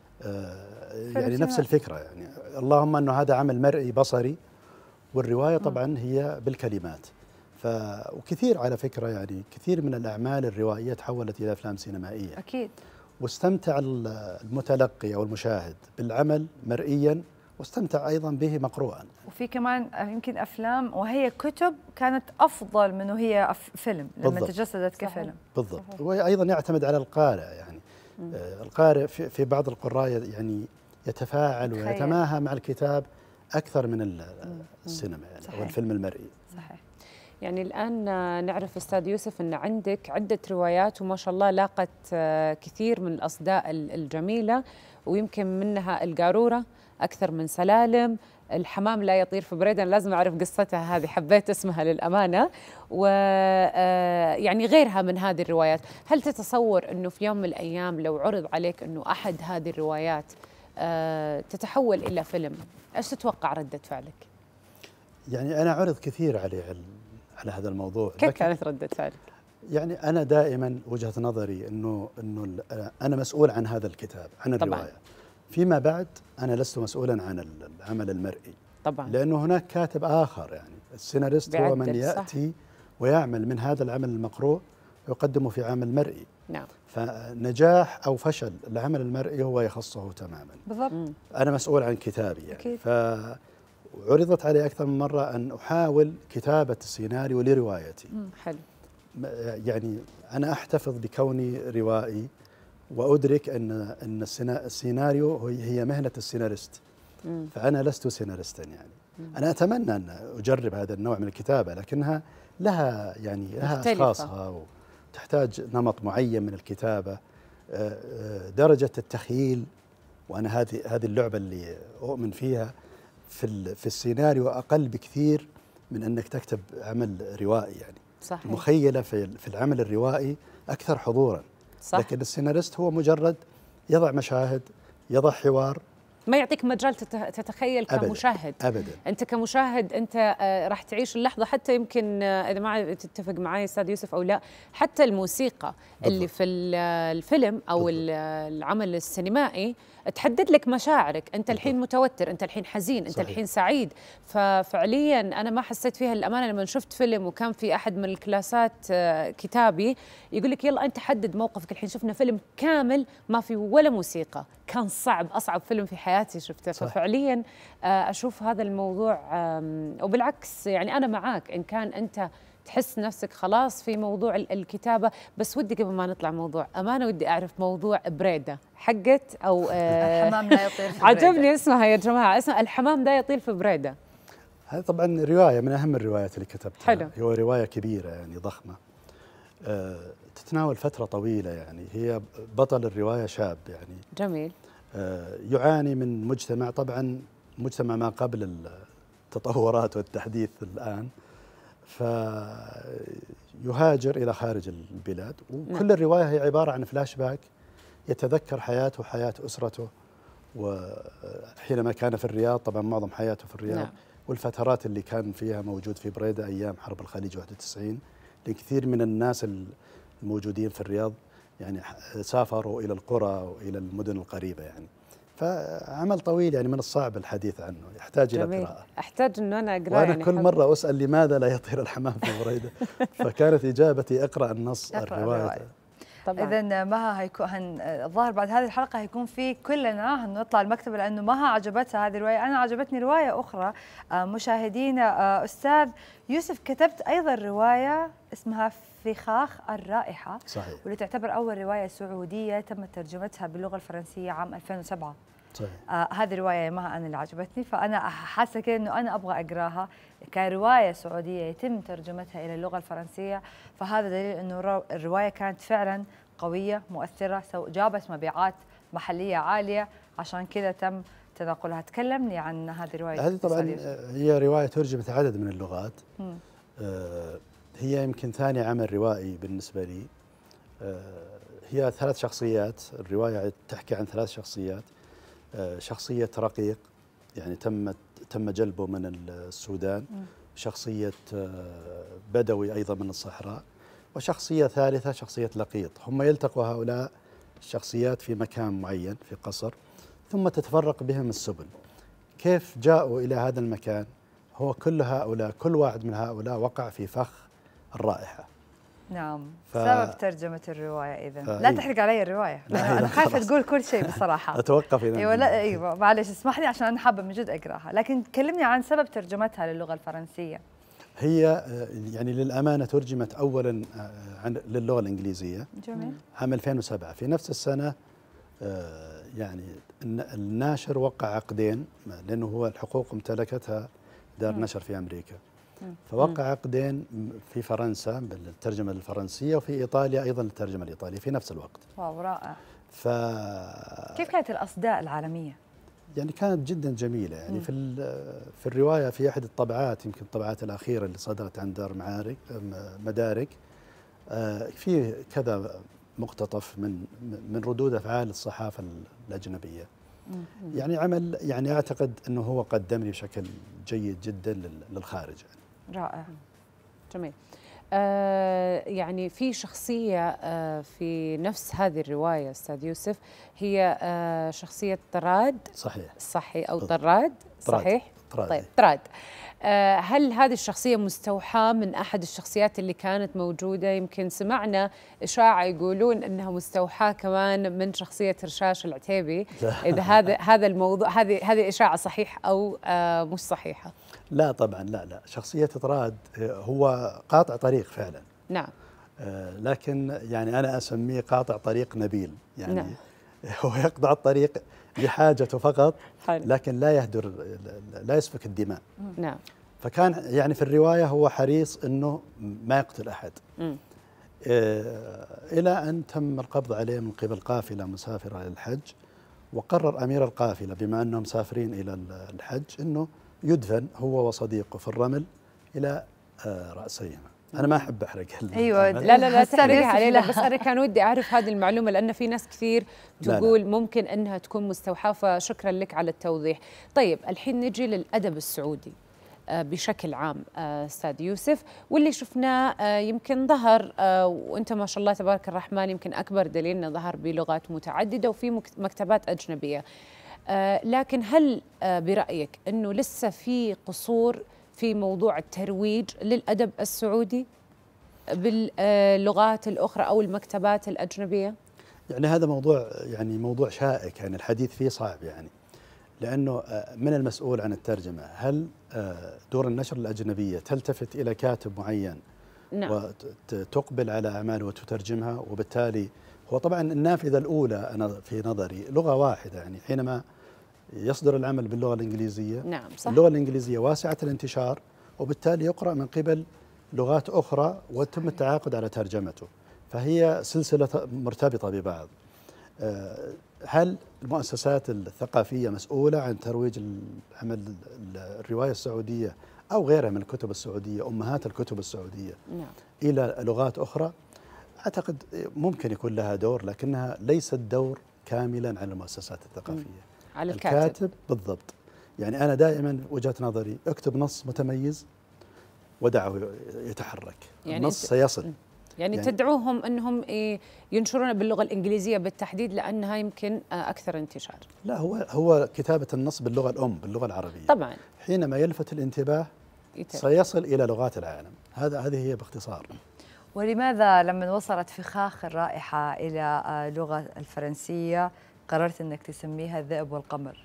S12: يعني نفس الفكره. يعني اللهم انه هذا عمل مرئي بصري، والروايه طبعا هي بالكلمات. وكثير على فكره يعني كثير من الاعمال الروائيه تحولت الى افلام سينمائيه.
S2: اكيد.
S12: واستمتع المتلقي او المشاهد بالعمل مرئيا، واستمتع ايضا به مقروءا.
S2: وفي كمان يمكن افلام وهي كتب كانت افضل من وهي فيلم لما تجسدت كفيلم.
S12: بالضبط. وايضا يعتمد على القارئ، يعني القارئ في بعض القراء يعني يتفاعل ويتماهى مع الكتاب اكثر من السينما يعني او الفيلم المرئي.
S2: صحيح.
S1: يعني الآن نعرف أستاذ يوسف أن عندك عدة روايات وما شاء الله لاقت كثير من الأصداء الجميلة، ويمكن منها القارورة، أكثر من سلالم، الحمام لا يطير في بريدة. أنا لازم أعرف قصتها هذه، حبيت اسمها للأمانة، ويعني غيرها من هذه الروايات. هل تتصور أنه في يوم من الأيام لو عرض عليك أنه أحد هذه الروايات تتحول إلى فيلم، إيش تتوقع ردة فعلك؟
S12: يعني أنا عرض كثير على هذا الموضوع.
S1: كيف كانت ردة فعلك؟
S12: يعني أنا دائما وجهة نظري أنه أنا مسؤول عن هذا الكتاب، عن الرواية. طبعاً. فيما بعد أنا لست مسؤولا عن العمل المرئي
S1: طبعا،
S12: لأنه هناك كاتب آخر، يعني السيناريست هو من يأتي ويعمل من هذا العمل المقروء ويقدمه في عمل مرئي.
S1: نعم.
S12: فنجاح أو فشل العمل المرئي هو يخصه تماما.
S2: بالضبط.
S12: أنا مسؤول عن كتابي يعني. فعرضت علي أكثر من مرة أن أحاول كتابة السيناريو لروايتي.
S1: حلو.
S12: يعني أنا أحتفظ بكوني روائي، وأدرك أن السيناريو هي مهنة السيناريست. فأنا لست سيناريستا يعني. أنا أتمنى أن أجرب هذا النوع من الكتابة، لكنها لها أشخاصها، وتحتاج نمط معين من الكتابة، درجة التخيل. وأنا هذه اللعبة اللي أؤمن فيها في السيناريو أقل بكثير من أنك تكتب عمل روائي يعني.
S1: صحيح.
S12: المخيلة في العمل الروائي أكثر حضوراً.
S1: صح.
S12: لكن السيناريست هو مجرد يضع مشاهد، يضع حوار،
S1: ما يعطيك مجال تتخيل كمشاهد.
S12: أبداً.
S1: أنت كمشاهد أنت راح تعيش اللحظة. حتى يمكن إذا ما تتفق معي أستاذ يوسف أو لا، حتى الموسيقى بالضبط. اللي في الفيلم أو بالضبط. العمل السينمائي تحدد لك مشاعرك. أنت الحين متوتر، أنت الحين حزين، أنت الحين سعيد. ففعليا أنا ما حسيت فيها الأمانة لما شفت فيلم وكان في أحد من الكلاسات كتابي يقول لك يلا أنت حدد موقفك. الحين شفنا فيلم كامل ما في ولا موسيقى، كان صعب، أصعب فيلم في حياتي شفته. صح. ففعليا أشوف هذا الموضوع، وبالعكس يعني أنا معاك إن كان أنت تحس نفسك خلاص في موضوع الكتابة. بس ودي قبل ما نطلع موضوع أمانة، ودي أعرف موضوع بريدة حقت أو
S2: الحمام لا يطير في بريدة.
S1: عجبني اسمها يا جماعة، اسمها الحمام لا يطير في بريدة.
S12: هذه طبعا رواية من أهم الروايات اللي كتبتها.
S1: حلو.
S12: هو رواية كبيرة يعني ضخمة، تتناول فترة طويلة يعني. هي بطل الرواية شاب يعني
S1: جميل،
S12: يعاني من مجتمع، طبعا مجتمع ما قبل التطورات والتحديث الآن، فيهاجر إلى خارج البلاد. وكل الرواية هي عبارة عن فلاش باك، يتذكر حياته وحياة أسرته، وحينما كان في الرياض، طبعا معظم حياته في الرياض. والفترات اللي كان فيها موجود في بريدة أيام حرب الخليج 91. لكثير من الناس الموجودين في الرياض يعني سافروا إلى القرى وإلى المدن القريبة يعني. فعمل طويل يعني من الصعب الحديث عنه، يحتاج إلى قراءة.
S1: أحتاج أنه أنا أقرأ.
S12: وأنا يعني كل مرة أسأل لماذا لا يطير الحمام في بريدة، فكانت إجابتي اقرأ النص الرواية.
S2: إذا مها هيكون الظاهر بعد هذه الحلقة هيكون في كلنا هنطلع المكتبة، لأنه مها عجبتها هذه الرواية. أنا عجبتني رواية أخرى مشاهدينا. أستاذ يوسف كتبت أيضا رواية اسمها فخاخ الرائحة.
S12: صحيح.
S2: واللي تعتبر أول رواية سعودية تم ترجمتها باللغة الفرنسية عام 2007.
S12: صحيح.
S2: هذه الرواية مها أنا اللي عجبتني، فأنا حاسة كده إنه أنا أبغى أقراها كرواية سعودية يتم ترجمتها إلى اللغة الفرنسية. فهذا دليل إنه الرواية كانت فعلا قوية مؤثرة، جابت مبيعات محلية عالية، عشان كذا تم تناقلها. تكلمني عن هذه الرواية.
S12: هذه طبعا هي رواية ترجمت عدد من اللغات. هي يمكن ثاني عمل روائي بالنسبة لي. هي 3 شخصيات. الرواية تحكي عن 3 شخصيات. شخصية رقيق يعني تم جلبه من السودان، شخصية بدوي أيضا من الصحراء، وشخصية ثالثة شخصية لقيط. هم يلتقوا هؤلاء الشخصيات في مكان معين في قصر، ثم تتفرق بهم السبل. كيف جاءوا إلى هذا المكان؟ هو كل واحد من هؤلاء وقع في فخ الرائحة.
S2: نعم. سبب ترجمة الرواية إذن لا تحرق علي الرواية، أنا خايفة تقول كل شيء بصراحة.
S12: أتوقف هنا.
S2: أيوة معلش اسمح لي عشان أنا حابة من جد أقراها، لكن كلمني عن سبب ترجمتها للغة الفرنسية.
S12: هي يعني للأمانة ترجمت أولا للغة الإنجليزية.
S2: جميل.
S12: عام 2007. في نفس السنة يعني الناشر وقع عقدين، لأنه هو الحقوق امتلكتها دار نشر في أمريكا. فوقع عقدين في فرنسا بالترجمة الفرنسية، وفي إيطاليا أيضا الترجمة الإيطالية في نفس الوقت.
S2: واو رائع.
S12: ف
S2: كيف كانت الأصداء العالمية؟
S12: يعني كانت جدا جميلة. يعني في الرواية في أحد الطبعات، يمكن الطبعات الأخيرة اللي صدرت عن دار مدارك، في كذا مقتطف من ردود أفعال الصحافة الأجنبية. يعني عمل، يعني أعتقد أنه هو قدم لي بشكل جيد جدا للخارج. يعني.
S2: رائع.
S1: جميل. يعني في شخصية في نفس هذه الرواية أستاذ يوسف، هي شخصية طراد. صحيح أو طراد. صحيح. طيب طراد. هل هذه الشخصية مستوحاة من أحد الشخصيات اللي كانت موجودة؟ يمكن سمعنا إشاعة يقولون أنها مستوحاة كمان من شخصية رشاش العتيبي. إذا هذا الموضوع، هذه إشاعة صحيح أو مش صحيحة؟
S12: لا طبعا، لا شخصية طراد هو قاطع طريق فعلا.
S1: نعم.
S12: لكن يعني أنا أسميه قاطع طريق نبيل. يعني
S1: نعم.
S12: هو يقطع الطريق لحاجته فقط، لكن لا يهدر، لا يسفك الدماء.
S1: نعم.
S12: فكان يعني في الرواية هو حريص أنه ما يقتل أحد. إلى أن تم القبض عليه من قبل قافلة مسافرة للحج، وقرر أمير القافلة بما أنهم مسافرين إلى الحج أنه يدفن هو وصديقه في الرمل إلى رأسيهما. أنا ما أحب أحرق.
S2: أيوة
S1: لا تحرقها علينا، بس أنا كان ودي أعرف هذه المعلومة، لأن في ناس كثير تقول لا. ممكن أنها تكون مستوحاة، فشكرا لك على التوضيح. طيب الحين نجي للأدب السعودي بشكل عام أستاذ يوسف، واللي شفناه يمكن ظهر، وأنت ما شاء الله تبارك الرحمن يمكن أكبر دليل أنه ظهر بلغات متعددة وفي مكتبات أجنبية. لكن هل برأيك أنه لسه في قصور في موضوع الترويج للأدب السعودي باللغات الأخرى أو المكتبات الأجنبية؟
S12: يعني هذا موضوع، يعني موضوع شائك، يعني الحديث فيه صعب، يعني لأنه من المسؤول عن الترجمة، هل دور النشر الأجنبية تلتفت إلى كاتب معين
S1: نعم.
S12: وتقبل على أعماله وتترجمها، وبالتالي هو طبعا النافذة الأولى أنا في نظري لغة واحدة. يعني حينما يصدر العمل باللغة الإنجليزية،
S1: نعم صح.
S12: اللغة الإنجليزية واسعة الانتشار، وبالتالي يقرأ من قبل لغات أخرى ويتم التعاقد على ترجمته، فهي سلسلة مرتبطة ببعض. هل المؤسسات الثقافية مسؤولة عن ترويج العمل الرواية السعودية أو غيرها من الكتب السعودية، أمهات الكتب السعودية
S1: نعم.
S12: إلى لغات أخرى؟ أعتقد ممكن يكون لها دور، لكنها ليست دور كاملا على المؤسسات الثقافية.
S1: على
S12: الكاتب بالضبط. يعني أنا دائما وجهة نظري، اكتب نص متميز ودعه يتحرك، يعني النص سيصل.
S1: يعني تدعوهم أنهم ينشرون باللغة الإنجليزية بالتحديد لأنها يمكن أكثر انتشار.
S12: لا، هو كتابة النص باللغة الأم، باللغة العربية
S1: طبعا.
S12: حينما يلفت الانتباه سيصل إلى لغات العالم. هذه هي باختصار.
S2: ولماذا لما وصلت فخاخ الرائحة إلى اللغة الفرنسية قررت أنك تسميها الذئب والقمر؟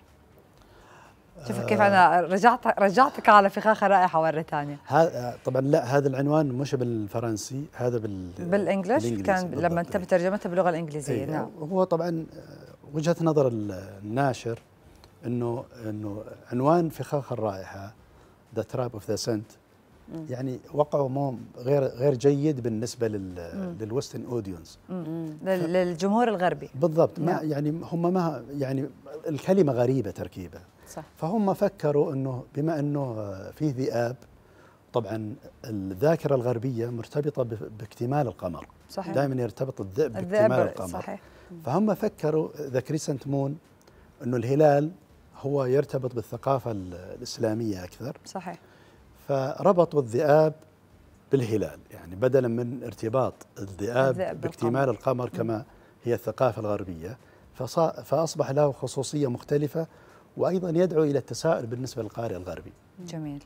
S2: شوف كيف أنا رجعتك على فخاخ الرائحة مرة ثانية.
S12: طبعا لا، هذا العنوان مش بالفرنسي، هذا
S2: بالإنجليش كان لما أنت ترجمتها باللغة الإنجليزية. نعم.
S12: هو طبعا وجهة نظر الناشر إنه عنوان فخاخ الرائحة The Trap of the Scent يعني وقعه غير جيد بالنسبة للويسترن اودينس،
S2: للجمهور الغربي.
S12: بالضبط. ما يعني هم ما يعني الكلمة غريبة تركيبة.
S1: صح.
S12: فهم فكروا انه بما انه فيه ذئاب، طبعا الذاكرة الغربية مرتبطة باكتمال القمر.
S2: صحيح.
S12: دائما يرتبط الذئب باكتمال القمر.
S2: صحيح.
S12: فهم فكروا ذا كريسنت مون انه الهلال هو يرتبط بالثقافة الإسلامية أكثر.
S2: صحيح.
S12: فربطوا الذئاب بالهلال، يعني بدلا من ارتباط الذئاب باكتمال القمر كما هي الثقافة الغربية، فأصبح له خصوصية مختلفة، وأيضا يدعو إلى التساؤل بالنسبة للقارئ الغربي.
S2: جميل.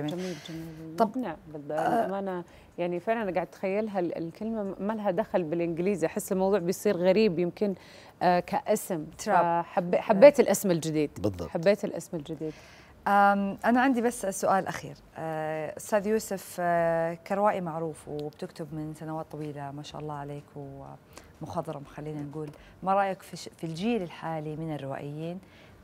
S1: طب نعم بالأمانة يعني فعلا أنا قاعد أتخيلها الكلمة ما لها دخل بالإنجليزي، أحس الموضوع بيصير غريب يمكن كاسم. حبيت الاسم الجديد.
S12: بالضبط.
S1: حبيت الاسم الجديد.
S2: أنا عندي بس سؤال أخير. أستاذ يوسف، كروائي معروف وبتكتب من سنوات طويلة ما شاء الله عليك ومخضرم خلينا نقول، ما رأيك في الجيل الحالي من الروائيين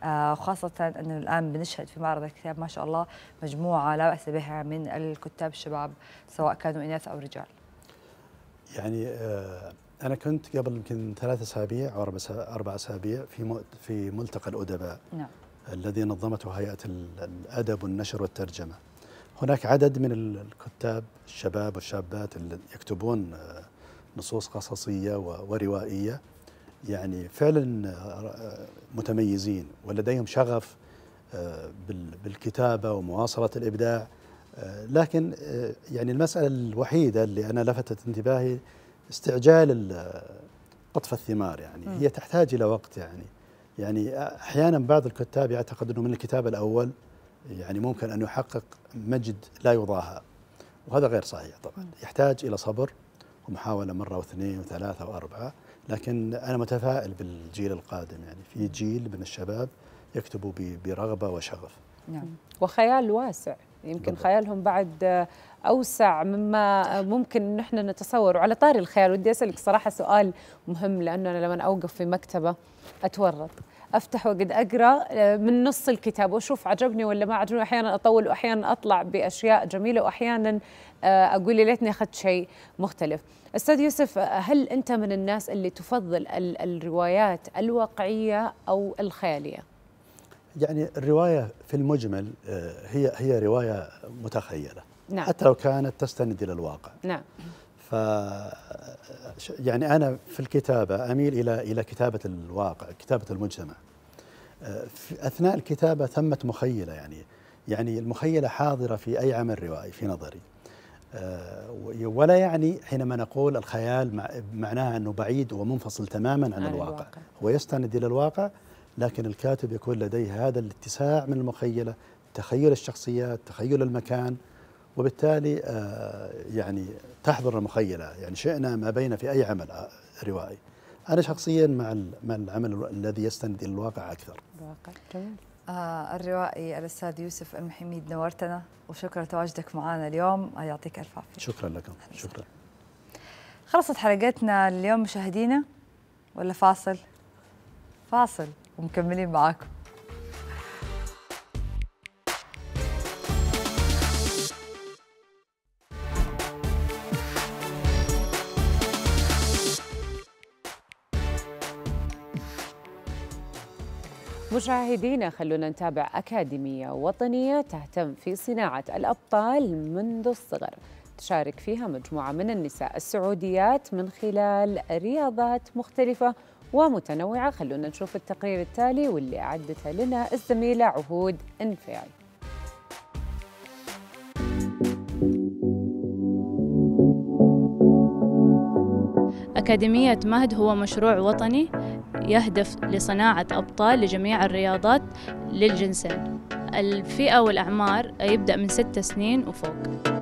S2: خاصة أنه الآن بنشهد في معرض الكتاب ما شاء الله مجموعة لا بأس بها من الكتاب الشباب سواء كانوا إناث أو رجال.
S12: يعني أنا كنت قبل يمكن 3 أسابيع أو 4 أسابيع في ملتقى الأدباء.
S2: نعم.
S12: الذي نظمته هيئة الأدب والنشر والترجمة. هناك عدد من الكتاب الشباب والشابات اللي يكتبون نصوص قصصية وروائية، يعني فعلا متميزين ولديهم شغف بالكتابة ومواصلة الإبداع. لكن يعني المسألة الوحيدة اللي أنا لفتت انتباهي استعجال قطف الثمار، يعني هي تحتاج إلى وقت. يعني أحيانا بعض الكتاب يعتقد أنه من الكتاب الأول يعني ممكن أن يحقق مجد لا يضاهى، وهذا غير صحيح طبعا. يحتاج إلى صبر ومحاولة مرة واثنين وثلاثة وأربعة. لكن أنا متفائل بالجيل القادم، يعني في جيل من الشباب يكتبوا برغبة وشغف.
S2: نعم.
S1: وخيال واسع، يمكن بالضبط. خيالهم بعد أوسع مما ممكن نحن نتصور. وعلى طاري الخيال ودي أسألك صراحة سؤال مهم، لأنه أنا لما أوقف في مكتبة أتورط، أفتح وقد أقرأ من نص الكتاب وأشوف عجبني ولا ما عجبني، أحيانا أطول وأحيانا أطلع بأشياء جميلة وأحيانا أقول يا ليتني أخذت شيء مختلف. أستاذ يوسف، هل أنت من الناس اللي تفضل الروايات الواقعية أو الخيالية؟
S12: يعني الرواية في المجمل هي رواية متخيلة.
S1: نعم.
S12: حتى لو كانت تستند إلى الواقع.
S1: نعم.
S12: يعني أنا في الكتابة أميل إلى كتابة الواقع، كتابة المجتمع. في أثناء الكتابة ثمة مخيلة، يعني المخيلة حاضرة في أي عمل روائي في نظري. ولا يعني حينما نقول الخيال معناها أنه بعيد ومنفصل تماما عن الواقع. هو يستند إلى الواقع، لكن الكاتب يكون لديه هذا الاتساع من المخيلة، تخيل الشخصيات، تخيل المكان، وبالتالي يعني تحضر المخيلة، يعني شئنا ما بين في أي عمل روائي. أنا شخصيا مع العمل الذي يستند إلى الواقع أكثر.
S1: جميل.
S2: الروائي الأستاذ يوسف المحميد، نورتنا وشكرا لتواجدك معنا اليوم، يعطيك ألف عافية.
S12: شكرا لكم. شكرا.
S2: خلصت حلقتنا اليوم مشاهدينا ولا فاصل؟ فاصل ومكملين معاكم.
S1: مشاهدينا، خلونا نتابع أكاديمية وطنية تهتم في صناعة الأبطال منذ الصغر، تشارك فيها مجموعة من النساء السعوديات من خلال رياضات مختلفة ومتنوعة. خلونا نشوف التقرير التالي واللي أعدتها لنا الزميلة عهود انفعال.
S13: أكاديمية مهد هو مشروع وطني يهدف لصناعة أبطال لجميع الرياضات للجنسين. الفئة والأعمار يبدأ من 6 سنين وفوق.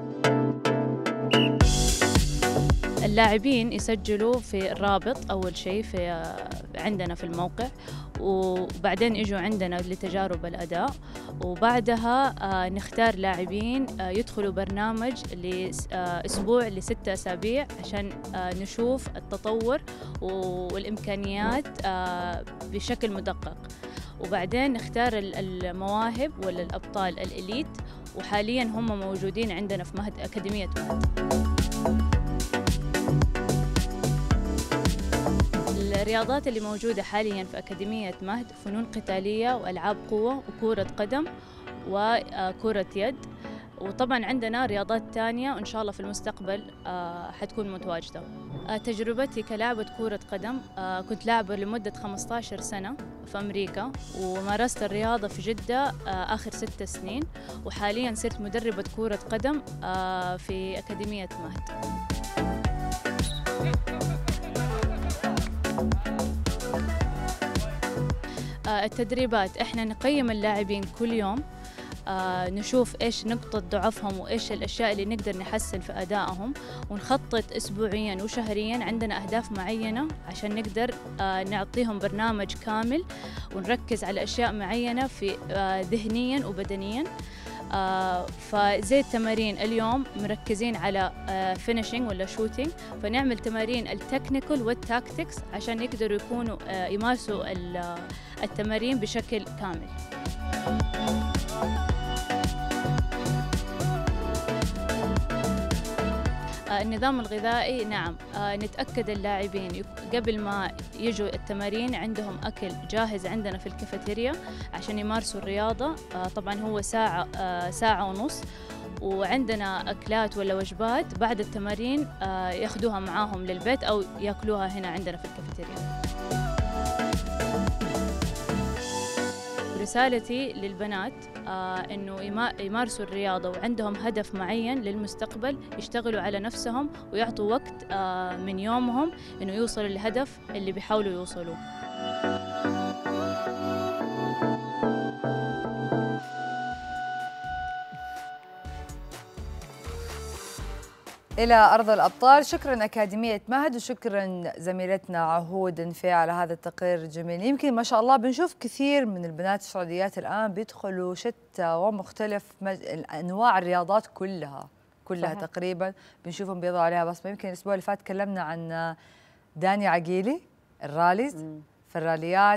S13: اللاعبين يسجلوا في الرابط أول شيء عندنا في الموقع، وبعدين يجوا عندنا لتجارب الأداء، وبعدها نختار لاعبين يدخلوا برنامج لأسبوع ل6 أسابيع عشان نشوف التطور والإمكانيات بشكل مدقق، وبعدين نختار المواهب ولا الأبطال الإليت، وحالياً هم موجودين عندنا في مهد، أكاديمية مهد. الرياضات اللي موجودة حالياً في أكاديمية مهد فنون قتالية وألعاب قوة وكرة قدم وكرة يد، وطبعاً عندنا رياضات تانية وإن شاء الله في المستقبل حتكون متواجدة. تجربتي كلاعبة كرة قدم، كنت لاعبة لمدة 15 سنة في أمريكا، ومارست الرياضة في جدة آخر 6 سنين، وحالياً صرت مدربة كرة قدم في أكاديمية مهد. التدريبات، احنا نقيم اللاعبين كل يوم، نشوف ايش نقطة ضعفهم وايش الاشياء اللي نقدر نحسن في ادائهم، ونخطط اسبوعيا وشهريا، عندنا اهداف معينة عشان نقدر نعطيهم برنامج كامل، ونركز على اشياء معينة في ذهنيا وبدنيا. فزي التمارين اليوم مركزين على فينيشينج ولا شوتينج، فنعمل تمارين التكنيكال والتاكتكس عشان يقدروا يكونوا يمارسوا التمارين بشكل كامل. النظام الغذائي نعم، نتأكد اللاعبين قبل ما يجوا التمارين عندهم أكل جاهز عندنا في الكافيتيريا عشان يمارسوا الرياضة. طبعا هو ساعة ونص، وعندنا أكلات ولا وجبات بعد التمارين ياخدوها معاهم للبيت أو يأكلوها هنا عندنا في الكافيتيريا. رسالتي للبنات إنه يمارسوا الرياضة وعندهم هدف معين للمستقبل، يشتغلوا على نفسهم ويعطوا وقت من يومهم إنه يوصلوا للهدف اللي بيحاولوا يوصلوه.
S2: إلى أرض الأبطال. شكراً أكاديمية مهد، وشكراً زميلتنا عهود نفيع على هذا التقرير الجميل. يمكن ما شاء الله بنشوف كثير من البنات السعوديات الآن بيدخلوا شتى ومختلف أنواع الرياضات كلها صحيح. تقريباً بنشوفهم بيضعوا عليها بصمة. يمكن الأسبوع اللي فات تكلمنا عن داني عقيلي الراليز في الراليات.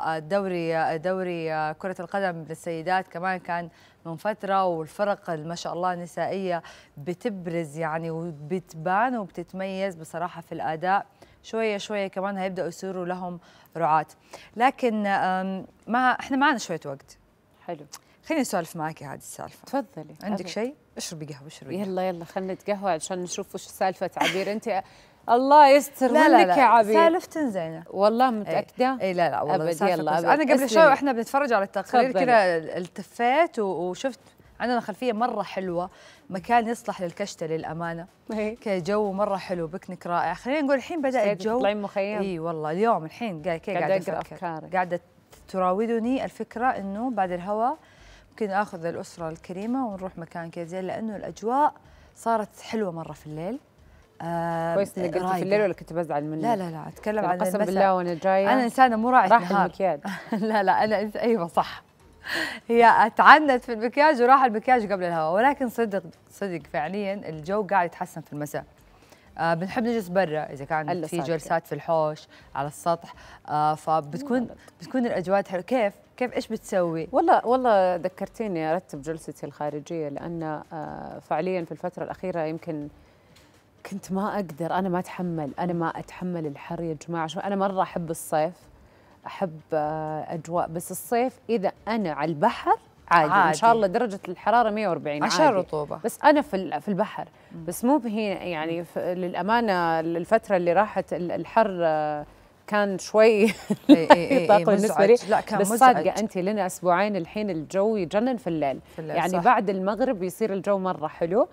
S2: دوري كرة القدم للسيدات كمان كان من فترة، والفرق ما شاء الله النسائية بتبرز يعني وبتبان وبتتميز بصراحة في الأداء. شوية شوية كمان هيبدأوا يصيروا لهم رعاة. لكن احنا معنا شوية وقت.
S1: حلو،
S2: خليني أسولف معاكي هذه السالفة.
S1: تفضلي.
S2: عندك شيء؟ اشربي قهوة.
S1: يلا خلينا نتقهوى عشان نشوف وش سالفة عبير. انت الله يستر منك
S2: لا
S1: يا عبير.
S2: سالفتن زينة
S1: والله متأكدة؟
S2: اي لا والله
S1: أبد. يلا أبد.
S2: أنا قبل شوي وإحنا بنتفرج على التقرير كذا التفيت وشفت عندنا خلفية مرة حلوة، مكان يصلح للكشتة للأمانة. كذا جو مرة حلو، بيكنيك رائع. خلينا نقول الحين بدأ الجو.
S1: تطلعين مخيم؟
S2: اي والله اليوم الحين قاعدة أفكر، قاعدة تراودني الفكرة إنه بعد الهواء ممكن آخذ الأسرة الكريمة ونروح مكان كذا زين، لأنه الأجواء صارت حلوة مرة في الليل.
S1: كويس انك قلتي في الليل ولا كنت بزعل منك؟
S2: لا اتكلم عن
S1: قسم بالله وانا جايه
S2: انا انسانه مو راعيه
S1: راح
S2: نهار.
S1: المكياج.
S2: لا انا ايوه صح، هي اتعنت في المكياج وراح المكياج قبل الهواء، ولكن صدق فعليا الجو قاعد يتحسن في المساء. بنحب نجلس برا اذا كان في جلسات في الحوش على السطح، فبتكون الاجواء حلوه. كيف ايش بتسوي؟
S1: والله ذكرتيني ارتب جلستي الخارجيه، لان فعليا في الفتره الاخيره يمكن كنت ما أقدر، أنا ما أتحمل الحر يا جماعة. أنا مرة أحب الصيف، أحب أجواء، بس الصيف إذا أنا على البحر عادي. إن شاء الله درجة الحرارة 140 عادي
S2: عشان رطوبة،
S1: بس أنا في البحر. بس مو هنا يعني للأمانة الفترة اللي راحت الحر كان شوي طاقة بالنسبة لي.
S2: لا كان
S1: بس صادقة أنت لنا أسبوعين الحين الجو يجنن في الليل يعني صح. بعد المغرب يصير الجو مرة حلو.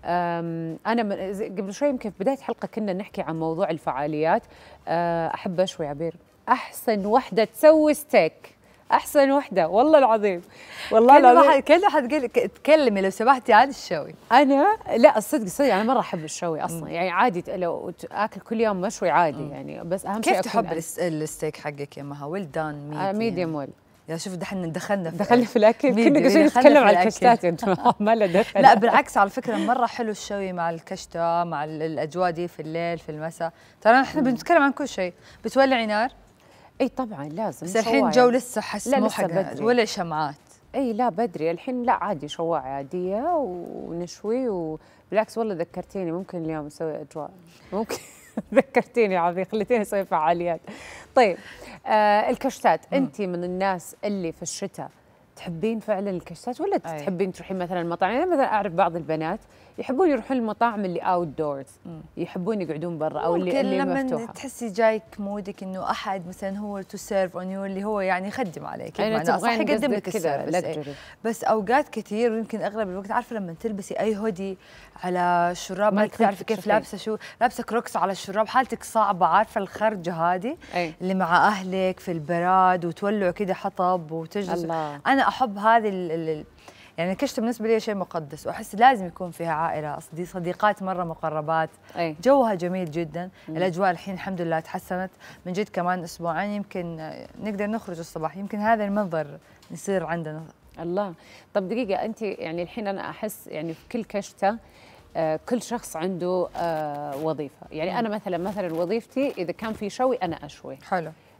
S1: أنا قبل شوي يمكن في بداية حلقة كنا نحكي عن موضوع الفعاليات. أحب أشوي عبير، أحسن وحدة تسوي ستيك، أحسن وحدة والله العظيم. والله العظيم
S2: كل واحد تكلمي لو سمحتي عن الشوي.
S1: أنا لا الصدق أنا مرة أحب الشوي أصلا. يعني عادي لو آكل كل يوم مشوي عادي يعني، بس أهم شيء
S2: كيف تحب الستيك حقك يا مها؟ ويل دان
S1: ميديوم ويل.
S2: يا شوف دخلنا
S1: في الاكل، كنا قاعدين نتكلم على الكشتات يا جماعه ما له دخل.
S2: لا بالعكس على فكره مره حلو الشوي مع الكشته، مع الاجواء دي في الليل في المساء. ترى احنا بنتكلم عن كل شيء. بتولعي نار؟
S1: اي طبعا لازم.
S2: بس الحين جو لسه حس مو حق ولا شمعات.
S1: اي لا بدري الحين، لا عادي شواعه عاديه ونشوي. وبالعكس والله ذكرتيني ممكن اليوم نسوي اجواء، ممكن ذكرتيني يا عبير، خليتيني اسوي فعاليات. طيب الكشتات، انت من الناس اللي في الشتاء تحبين فعلا الكشتات ولا تحبين تروحين مثلا المطاعم؟ يعني مثلا اعرف بعض البنات يحبون يروحون المطاعم اللي اوت دورز، يحبون يقعدون برا او اللي مفتوحه.
S2: لما تحسي جايك مودك انه احد مثلا هو تو سيرف اون يو، اللي هو يعني يخدم عليك،
S1: يعني
S2: صح يقدم لك
S1: السيرفيس.
S2: بس اوقات كثير ويمكن اغلب الوقت عارفه لما تلبسي اي هودي على شراب ما تعرفي كيف لابسه لابسه كروكس على الشراب، حالتك صعبه. عارفه الخرجه هذه اللي مع اهلك في البراد وتولعوا كده حطب وتجلسوا. انا احب هذه يعني الكشته بالنسبه لي شيء مقدس، واحس لازم يكون فيها عائله، صديقات مره مقربات. جوها جميل جدا. الاجواء الحين الحمد لله تحسنت من جد. كمان اسبوعين يمكن نقدر نخرج الصباح، يمكن هذا المنظر يصير عندنا.
S1: الله. طب دقيقه، انت يعني الحين انا احس يعني في كل كشته كل شخص عنده وظيفه. يعني انا مثلا وظيفتي اذا كان في شوي انا اشوي.
S2: حلو.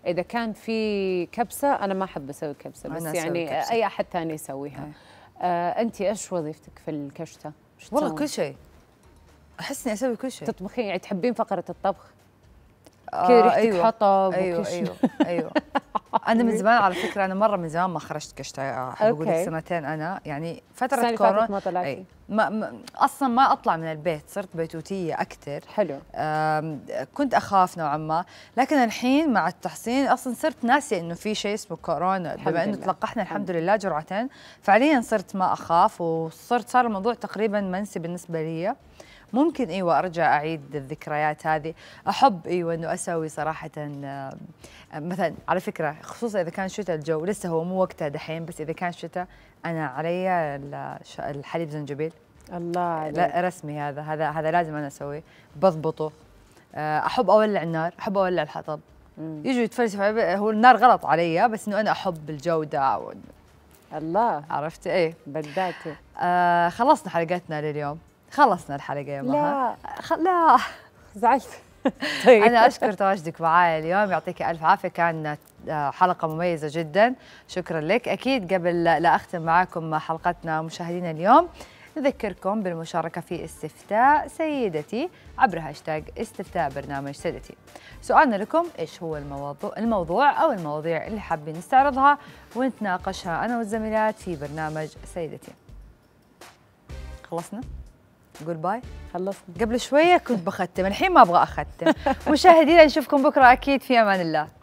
S1: اذا كان في كبسه انا ما احب اسوي كبسه، بس يعني كبسة. اي احد ثاني يسويها. انت ايش وظيفتك في الكشته؟
S2: والله كل شيء، احس اني اسوي كل شيء.
S1: تطبخين يعني تحبين فقره الطبخ؟ كذا ريحتك
S2: أيوة.
S1: حطب
S2: ايوه انا من زمان على فكره، انا مره من زمان ما خرجت كشته، اقول لك سنتين انا يعني فتره كورونا
S1: ما طلعتي.
S2: اصلا ما اطلع من البيت، صرت بيتوتيه اكثر.
S1: حلو.
S2: كنت اخاف نوعا ما، لكن الحين مع التحصين اصلا صرت ناسيه انه في شيء اسمه كورونا، بما انه تلقحنا الحمد لله جرعتين، فعليا صرت ما اخاف، صار الموضوع تقريبا منسي بالنسبه لي. ممكن ايوه ارجع اعيد الذكريات هذه، احب ايوه انه اسوي صراحه. مثلا على فكره خصوصا اذا كان شتاء الجو لسه هو مو وقتها دحين، بس اذا كان شتاء انا علي الحليب زنجبيل.
S1: الله
S2: لا رسمي، هذا لازم انا اسويه، بضبطه. احب اولع النار، احب اولع الحطب. يجوا يتفلسفوا هو النار غلط علي، بس انه انا احب الجوده
S1: الله
S2: عرفت ايه
S1: بداتي.
S2: خلصنا حلقتنا لليوم، خلصنا الحلقة يا مها.
S1: لا زعلت.
S2: طيب أنا أشكر تواجدك معايا اليوم، يعطيك ألف عافية، كانت حلقة مميزة جدا، شكرا لك. أكيد قبل لا أختم معكم حلقتنا مشاهدينا اليوم، نذكركم بالمشاركة في استفتاء سيدتي عبر هاشتاج استفتاء برنامج سيدتي. سؤالنا لكم إيش هو الموضوع أو المواضيع اللي حابين نستعرضها ونتناقشها أنا والزميلات في برنامج سيدتي. خلصنا؟ نقول باي؟
S1: خلصنا.
S2: قبل شوية كنت بختم، الحين ما أبغى أختم. مشاهدينا نشوفكم بكرة أكيد، في أمان الله.